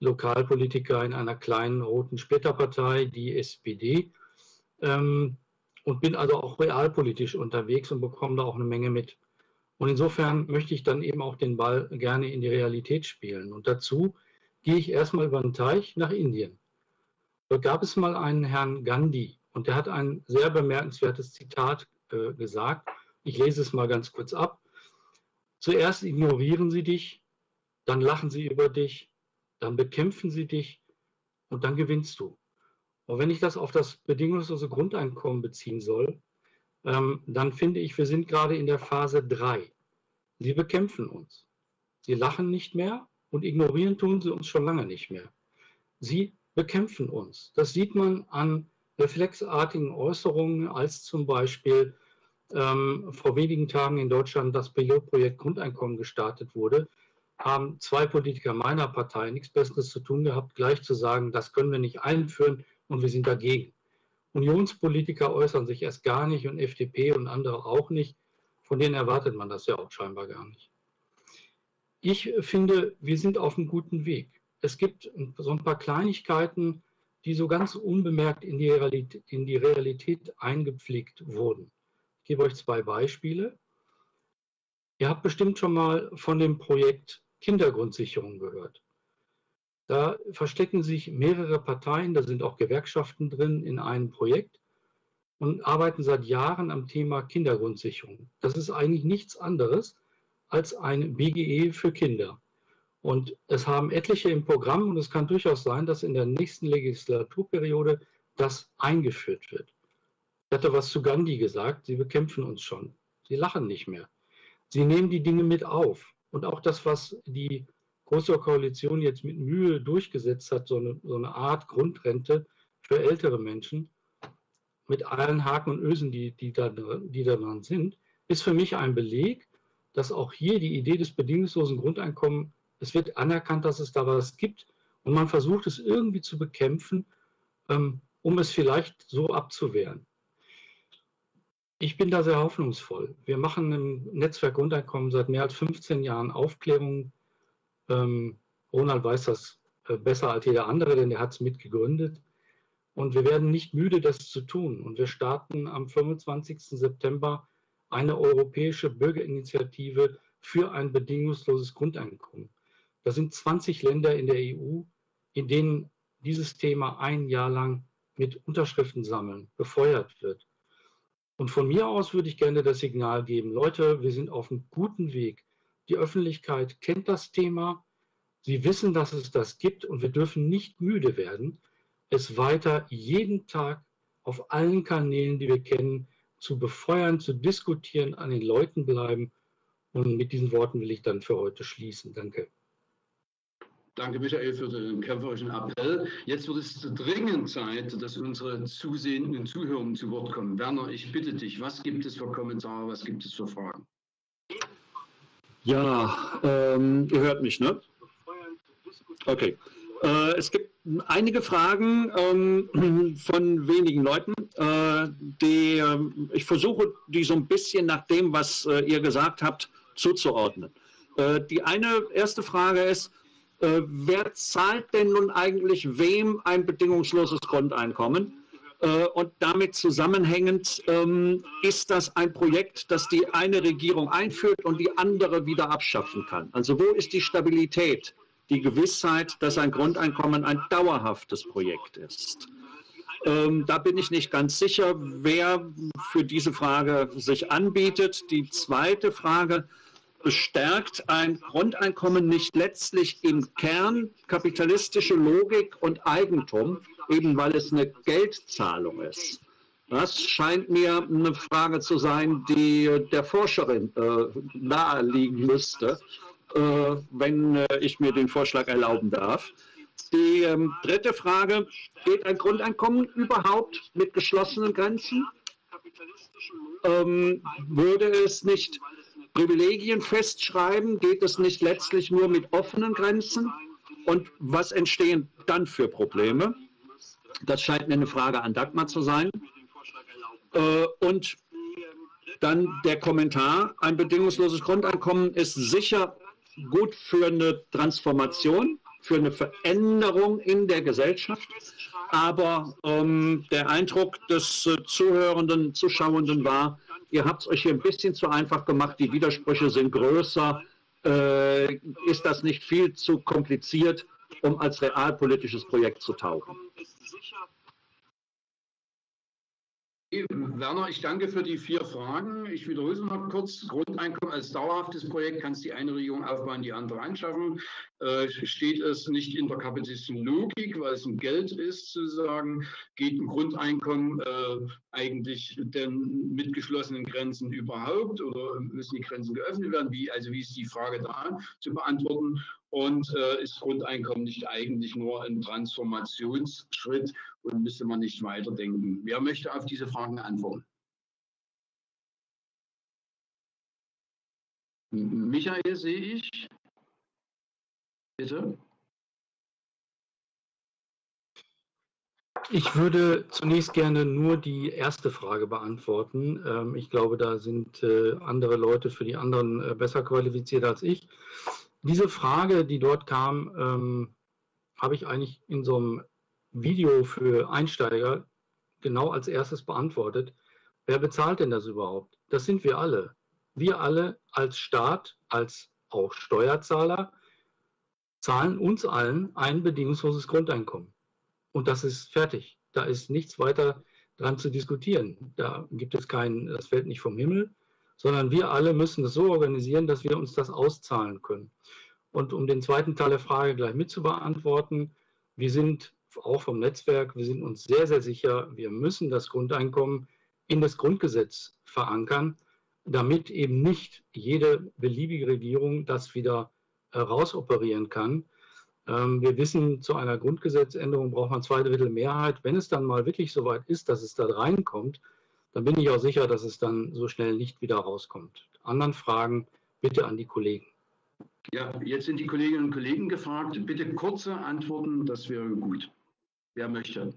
Lokalpolitiker in einer kleinen roten Splitterpartei, die SPD. und bin also auch realpolitisch unterwegs und bekomme da auch eine Menge mit. Und insofern möchte ich dann eben auch den Ball gerne in die Realität spielen. Und dazu gehe ich erstmal über den Teich nach Indien. Dort gab es mal einen Herrn Gandhi und der hat ein sehr bemerkenswertes Zitat gesagt. Ich lese es mal ganz kurz ab. Zuerst ignorieren sie dich, dann lachen sie über dich, dann bekämpfen sie dich und dann gewinnst du. Und wenn ich das auf das bedingungslose Grundeinkommen beziehen soll, dann finde ich, wir sind gerade in der Phase 3. Sie bekämpfen uns. Sie lachen nicht mehr und ignorieren tun sie uns schon lange nicht mehr. Sie bekämpfen uns. Das sieht man an reflexartigen Äußerungen, als zum Beispiel vor wenigen Tagen in Deutschland das Pilotprojekt Grundeinkommen gestartet wurde, haben 2 Politiker meiner Partei nichts Besseres zu tun gehabt, gleich zu sagen, das können wir nicht einführen und wir sind dagegen. Unionspolitiker äußern sich erst gar nicht und FDP und andere auch nicht. Von denen erwartet man das ja auch scheinbar gar nicht. Ich finde, wir sind auf einem guten Weg. Es gibt so ein paar Kleinigkeiten, die so ganz unbemerkt in die Realität eingepflegt wurden. Ich gebe euch 2 Beispiele. Ihr habt bestimmt schon mal von dem Projekt Kindergrundsicherung gehört. Da verstecken sich mehrere Parteien, da sind auch Gewerkschaften drin in einem Projekt und arbeiten seit Jahren am Thema Kindergrundsicherung. Das ist eigentlich nichts anderes als ein BGE für Kinder. Und es haben etliche im Programm und es kann durchaus sein, dass in der nächsten Legislaturperiode das eingeführt wird. Ich hatte was zu Gandhi gesagt, sie bekämpfen uns schon. Sie lachen nicht mehr. Sie nehmen die Dinge mit auf. Und auch das, was die Große Koalition jetzt mit Mühe durchgesetzt hat, so eine Art Grundrente für ältere Menschen, mit allen Haken und Ösen, die da dran sind, ist für mich ein Beleg, dass auch hier die Idee des bedingungslosen Grundeinkommens, es wird anerkannt, dass es da was gibt und man versucht es irgendwie zu bekämpfen, um es vielleicht so abzuwehren. Ich bin da sehr hoffnungsvoll. Wir machen im Netzwerk Grundeinkommen seit mehr als 15 Jahren Aufklärung. Ronald weiß das besser als jeder andere, denn er hat es mitgegründet. Und wir werden nicht müde, das zu tun. Und wir starten am 25. September eine europäische Bürgerinitiative für ein bedingungsloses Grundeinkommen. Das sind 20 Länder in der EU, in denen dieses Thema ein Jahr lang mit Unterschriften sammeln befeuert wird. Und von mir aus würde ich gerne das Signal geben, Leute, wir sind auf einem guten Weg. Die Öffentlichkeit kennt das Thema, sie wissen, dass es das gibt und wir dürfen nicht müde werden, es weiter jeden Tag auf allen Kanälen, die wir kennen, zu befeuern, zu diskutieren, an den Leuten bleiben. Und mit diesen Worten will ich dann für heute schließen. Danke. Danke, Michael, für den kämpferischen Appell. Jetzt wird es dringend Zeit, dass unsere zusehenden Zuhörer zu Wort kommen. Werner, ich bitte dich, was gibt es für Kommentare, was gibt es für Fragen? Ja, ihr hört mich, ne? Okay. Es gibt einige Fragen von wenigen Leuten. Ich versuche, die so ein bisschen nach dem, was ihr gesagt habt, zuzuordnen. Die erste Frage ist, wer zahlt denn nun eigentlich wem ein bedingungsloses Grundeinkommen? Und damit zusammenhängend ist das ein Projekt, das die eine Regierung einführt und die andere wieder abschaffen kann. Also wo ist die Stabilität, die Gewissheit, dass ein Grundeinkommen ein dauerhaftes Projekt ist? Da bin ich nicht ganz sicher, wer für diese Frage sich anbietet. Die zweite Frage: Bestärkt ein Grundeinkommen nicht letztlich im Kern kapitalistische Logik und Eigentum, eben weil es eine Geldzahlung ist? Das scheint mir eine Frage zu sein, die der Forscherin naheliegen müsste, wenn ich mir den Vorschlag erlauben darf. Die dritte Frage: Geht ein Grundeinkommen überhaupt mit geschlossenen Grenzen? Würde es nicht Privilegien festschreiben? Geht es nicht letztlich nur mit offenen Grenzen? Und was entstehen dann für Probleme? Das scheint mir eine Frage an Dagmar zu sein. Und dann der Kommentar: Ein bedingungsloses Grundeinkommen ist sicher gut für eine Transformation, für eine Veränderung in der Gesellschaft. Aber der Eindruck des Zuhörenden, Zuschauenden war, ihr habt es euch hier ein bisschen zu einfach gemacht, die Widersprüche sind größer. Ist das nicht viel zu kompliziert, um als realpolitisches Projekt zu taugen? Werner, ich danke für die 4 Fragen. Ich wiederhole es noch kurz. Grundeinkommen als dauerhaftes Projekt, kannst die eine Regierung aufbauen, die andere anschaffen. Steht es nicht in der kapitalistischen Logik, weil es ein Geld ist, sozusagen, geht ein Grundeinkommen eigentlich denn mit geschlossenen Grenzen überhaupt oder müssen die Grenzen geöffnet werden? Wie ist die Frage da zu beantworten? Und ist Grundeinkommen nicht eigentlich nur ein Transformationsschritt und müsste man nicht weiterdenken? Wer möchte auf diese Fragen antworten? Michael sehe ich. Bitte. Ich würde zunächst gerne nur die erste Frage beantworten. Ich glaube, da sind andere Leute für die anderen besser qualifiziert als ich. Diese Frage, die dort kam, habe ich eigentlich in so einem Video für Einsteiger genau als erstes beantwortet. Wer bezahlt denn das überhaupt? Das sind wir alle. Wir alle als Staat, als auch Steuerzahler, zahlen uns allen ein bedingungsloses Grundeinkommen. Und das ist fertig. Da ist nichts weiter dran zu diskutieren. Da gibt es das fällt nicht vom Himmel, sondern wir alle müssen es so organisieren, dass wir uns das auszahlen können. Und um den zweiten Teil der Frage gleich mit zu beantworten, wir sind auch vom Netzwerk, wir sind uns sehr, sehr sicher, wir müssen das Grundeinkommen in das Grundgesetz verankern, damit eben nicht jede beliebige Regierung das wieder rausoperieren kann. Wir wissen, zu einer Grundgesetzänderung braucht man 2/3 Mehrheit. Wenn es dann mal wirklich so weit ist, dass es da reinkommt, dann bin ich auch sicher, dass es dann so schnell nicht wieder rauskommt. Anderen Fragen bitte an die Kollegen. Ja, jetzt sind die Kolleginnen und Kollegen gefragt. Bitte kurze Antworten, das wäre gut. Wer möchte?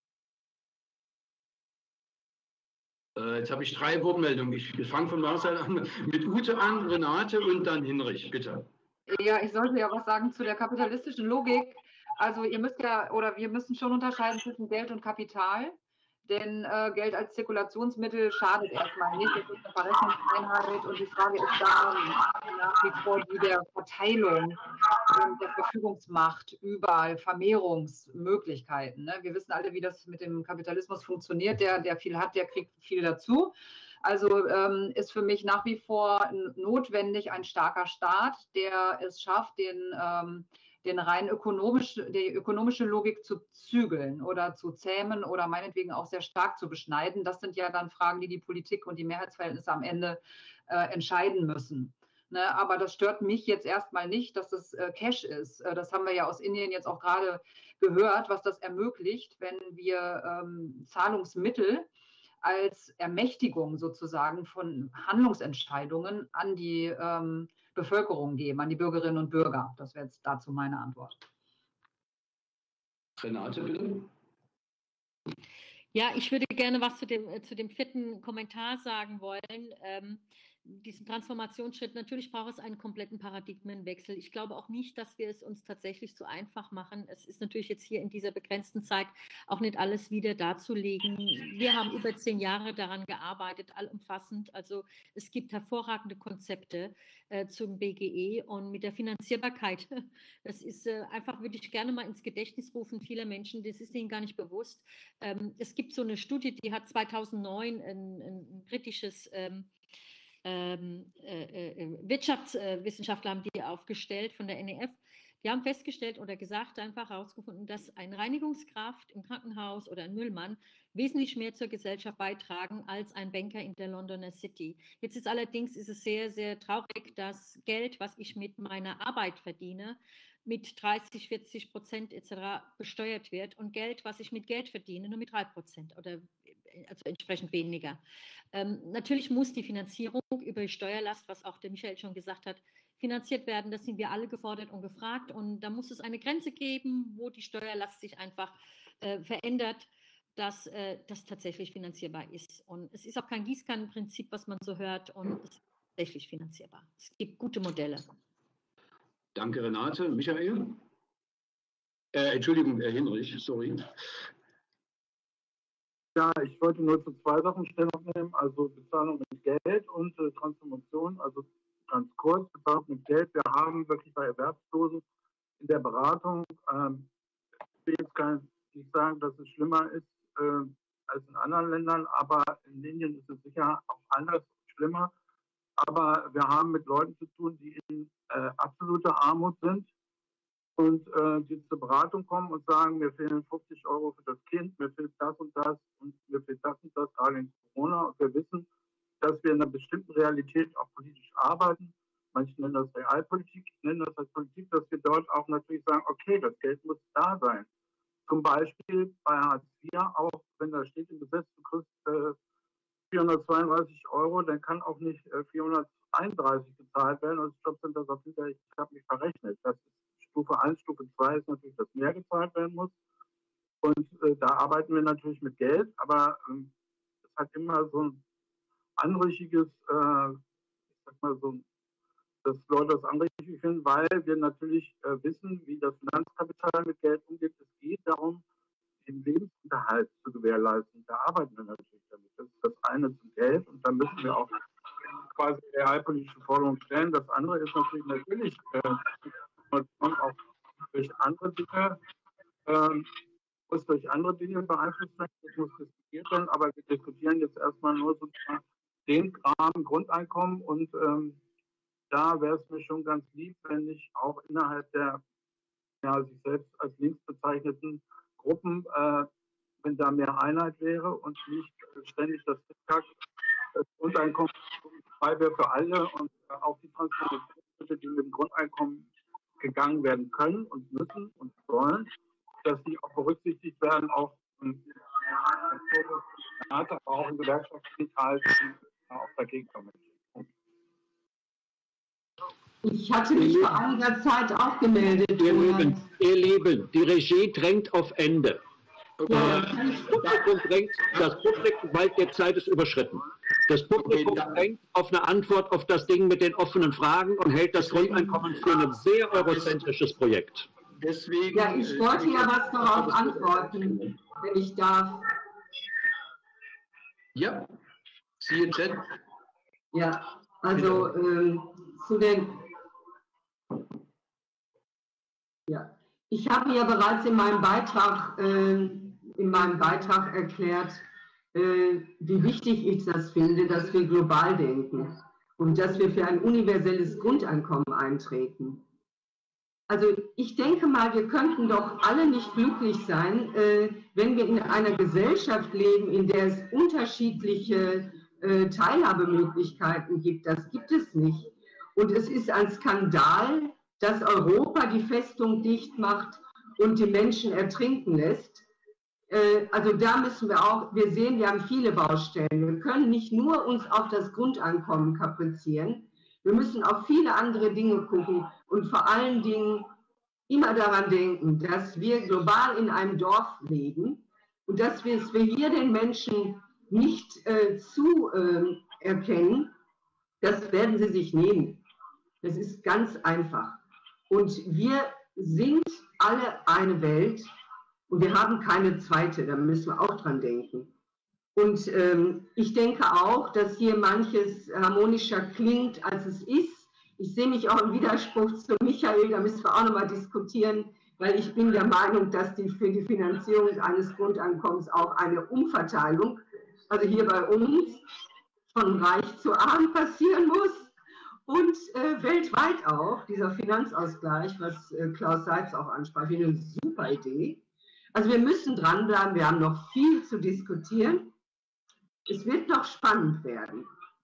Jetzt habe ich 3 Wortmeldungen. Ich fange von meiner Seite an mit Ute an, Renate und dann Hinrich. Bitte. Ja, ich sollte ja was sagen zu der kapitalistischen Logik. Also ihr müsst ja, oder wir müssen schon unterscheiden zwischen Geld und Kapital, denn Geld als Zirkulationsmittel schadet erstmal nicht. Es ist eine Verrechnungseinheit und die Frage ist da nach wie vor die der Verteilung der Verfügungsmacht über Vermehrungsmöglichkeiten. Ne? Wir wissen alle, wie das mit dem Kapitalismus funktioniert. Der viel hat, der kriegt viel dazu. Also ist für mich nach wie vor notwendig ein starker Staat, der es schafft, die ökonomische Logik zu zügeln oder zu zähmen oder meinetwegen auch sehr stark zu beschneiden. Das sind ja dann Fragen, die die Politik und die Mehrheitsverhältnisse am Ende entscheiden müssen. Ne, aber das stört mich jetzt erstmal nicht, dass es Cash ist. Das haben wir ja aus Indien jetzt auch gerade gehört, was das ermöglicht, wenn wir Zahlungsmittel als Ermächtigung sozusagen von Handlungsentscheidungen an die Bevölkerung geben, an die Bürgerinnen und Bürger. Das wäre jetzt dazu meine Antwort. Renate, bitte. Ja, ich würde gerne was zu dem 4. Kommentar sagen wollen. Diesen Transformationsschritt, natürlich braucht es einen kompletten Paradigmenwechsel. Ich glaube auch nicht, dass wir es uns tatsächlich so einfach machen. Es ist natürlich jetzt hier in dieser begrenzten Zeit auch nicht alles wieder darzulegen. Wir haben über 10 Jahre daran gearbeitet, allumfassend. Also es gibt hervorragende Konzepte zum BGE und mit der Finanzierbarkeit. Das ist einfach, würde ich gerne mal ins Gedächtnis rufen, vieler Menschen, das ist ihnen gar nicht bewusst. Es gibt so eine Studie, die hat 2009 ein britisches Wirtschaftswissenschaftler haben die aufgestellt von der NEF. Die haben festgestellt oder gesagt, einfach herausgefunden, dass eine Reinigungskraft im Krankenhaus oder ein Müllmann wesentlich mehr zur Gesellschaft beitragen als ein Banker in der Londoner City. Jetzt ist allerdings ist es sehr, sehr traurig, dass Geld, was ich mit meiner Arbeit verdiene, mit 30-40% etc. besteuert wird und Geld, was ich mit Geld verdiene, nur mit 3% oder also entsprechend weniger. Natürlich muss die Finanzierung über die Steuerlast, was auch der Michael schon gesagt hat, finanziert werden. Das sind wir alle gefordert und gefragt. Und da muss es eine Grenze geben, wo die Steuerlast sich einfach verändert, dass das tatsächlich finanzierbar ist. Und es ist auch kein Gießkannenprinzip, was man so hört, und es ist tatsächlich finanzierbar. Es gibt gute Modelle. Danke, Renate. Michael? Entschuldigung, Herr Hinrich, sorry. Ja, ich wollte nur zu zwei Sachen Stellung nehmen, also Bezahlung mit Geld und Transformation, also ganz kurz, Bezahlung mit Geld. Wir haben wirklich bei Erwerbslosen in der Beratung, ich will jetzt gar nicht sagen, dass es schlimmer ist als in anderen Ländern, aber in Indien ist es sicher auch anders schlimmer. Aber wir haben mit Leuten zu tun, die in absoluter Armut sind und die zur Beratung kommen und sagen, mir fehlen 50 € für das Kind, mir fehlt das und mir fehlt das und das, gerade in Corona. Und wir wissen, dass wir in einer bestimmten Realität auch politisch arbeiten. Manche nennen das Realpolitik, ich nenne das als Politik, dass wir dort auch natürlich sagen, okay, das Geld muss da sein. Zum Beispiel bei Hartz IV, auch wenn da steht im Gesetz, du kriegst 432 €, dann kann auch nicht 431 gezahlt werden. Und das Jobcenter sagt hinterher, ich habe mich verrechnet. Das ist Stufe 1, Stufe 2 ist natürlich, dass mehr gezahlt werden muss. Und da arbeiten wir natürlich mit Geld, aber es hat immer so ein anrüchiges, ich sag mal so, dass Leute das anrüchig finden, weil wir natürlich wissen, wie das Finanzkapital mit Geld umgeht. Es geht darum, den Lebensunterhalt zu gewährleisten. Da arbeiten wir natürlich damit. Das ist das eine zum Geld und da müssen wir auch quasi realpolitische Forderungen stellen. Das andere ist natürlich auch durch andere Dinge, muss durch andere Dinge beeinflusst werden, das muss diskutiert werden, aber wir diskutieren jetzt erstmal nur sozusagen den Rahmen Grundeinkommen und da wäre es mir schon ganz lieb, wenn ich auch innerhalb der sich selbst als links bezeichneten Gruppen, wenn da mehr Einheit wäre und nicht ständig das Grundeinkommen frei wäre für alle und auch die Transformationsschritte, die mit dem Grundeinkommen gegangen werden können und müssen und sollen, dass die auch berücksichtigt werden, auch aber auch in gewerkschaftlichen Kreisen auch dagegen kommen. Ich hatte mich vor einiger Zeit auch gemeldet. Ihr Lieben, die Regie drängt auf Ende. Ja, Das Publikum, weil die Zeit ist überschritten. Das Publikum drängt auf eine Antwort auf das Ding mit den offenen Fragen und hält das Grundeinkommen für ein sehr eurozentrisches Projekt. Deswegen, ja, ich wollte ja was darauf antworten, wenn ich darf. Ja, siehe Chat. Ja, also zu den... Ja, ich habe ja bereits in meinem Beitrag erklärt, wie wichtig ich das finde, dass wir global denken und dass wir für ein universelles Grundeinkommen eintreten. Also ich denke mal, wir könnten doch alle nicht glücklich sein, wenn wir in einer Gesellschaft leben, in der es unterschiedliche Teilhabemöglichkeiten gibt. Das gibt es nicht. Und es ist ein Skandal, dass Europa die Festung dicht macht und die Menschen ertrinken lässt. Also da müssen wir auch, wir sehen, wir haben viele Baustellen. Wir können nicht nur uns auf das Grundeinkommen kaprizieren, wir müssen auf viele andere Dinge gucken und vor allen Dingen immer daran denken, dass wir global in einem Dorf leben und dass wir es für hier den Menschen nicht zuerkennen, das werden sie sich nehmen. Das ist ganz einfach. Und wir sind alle eine Welt und wir haben keine zweite, da müssen wir auch dran denken. Und ich denke auch, dass hier manches harmonischer klingt, als es ist. Ich sehe mich auch im Widerspruch zu Michael, da müssen wir auch nochmal diskutieren, weil ich bin der Meinung, dass für die Finanzierung eines Grundeinkommens auch eine Umverteilung, also hier bei uns, von reich zu arm passieren muss. Und weltweit auch, dieser Finanzausgleich, was Klaus Seitz auch ansprach, finde ich eine super Idee. Also wir müssen dranbleiben, wir haben noch viel zu diskutieren. Es wird noch spannend werden.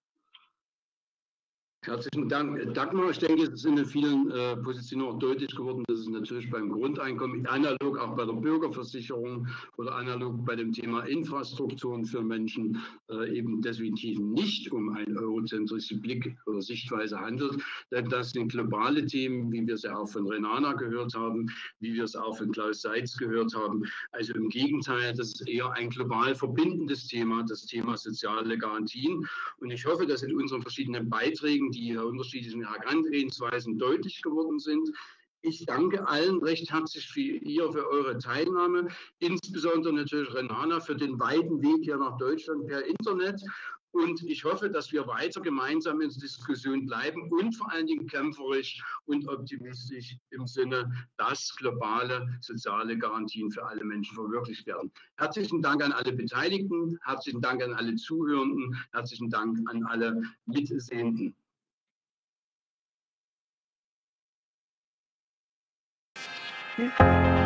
Herzlichen Dank, Dagmar. Ich denke, es ist in den vielen Positionen auch deutlich geworden, dass es natürlich beim Grundeinkommen, analog auch bei der Bürgerversicherung oder analog bei dem Thema Infrastrukturen für Menschen eben definitiv nicht um einen eurozentrischen Blick oder Sichtweise handelt. Denn das sind globale Themen, wie wir es ja auch von Renana gehört haben, wie wir es auch von Klaus Seitz gehört haben. Also im Gegenteil, das ist eher ein global verbindendes Thema, das Thema soziale Garantien. Und ich hoffe, dass in unseren verschiedenen Beiträgen die unterschiedlichen Herangehensweisen deutlich geworden sind. Ich danke allen recht herzlich für eure Teilnahme, insbesondere natürlich Renana für den weiten Weg hier nach Deutschland per Internet. Und ich hoffe, dass wir weiter gemeinsam in der Diskussion bleiben und vor allen Dingen kämpferisch und optimistisch im Sinne, dass globale soziale Garantien für alle Menschen verwirklicht werden. Herzlichen Dank an alle Beteiligten, herzlichen Dank an alle Zuhörenden, herzlichen Dank an alle Mitsehenden. Ja.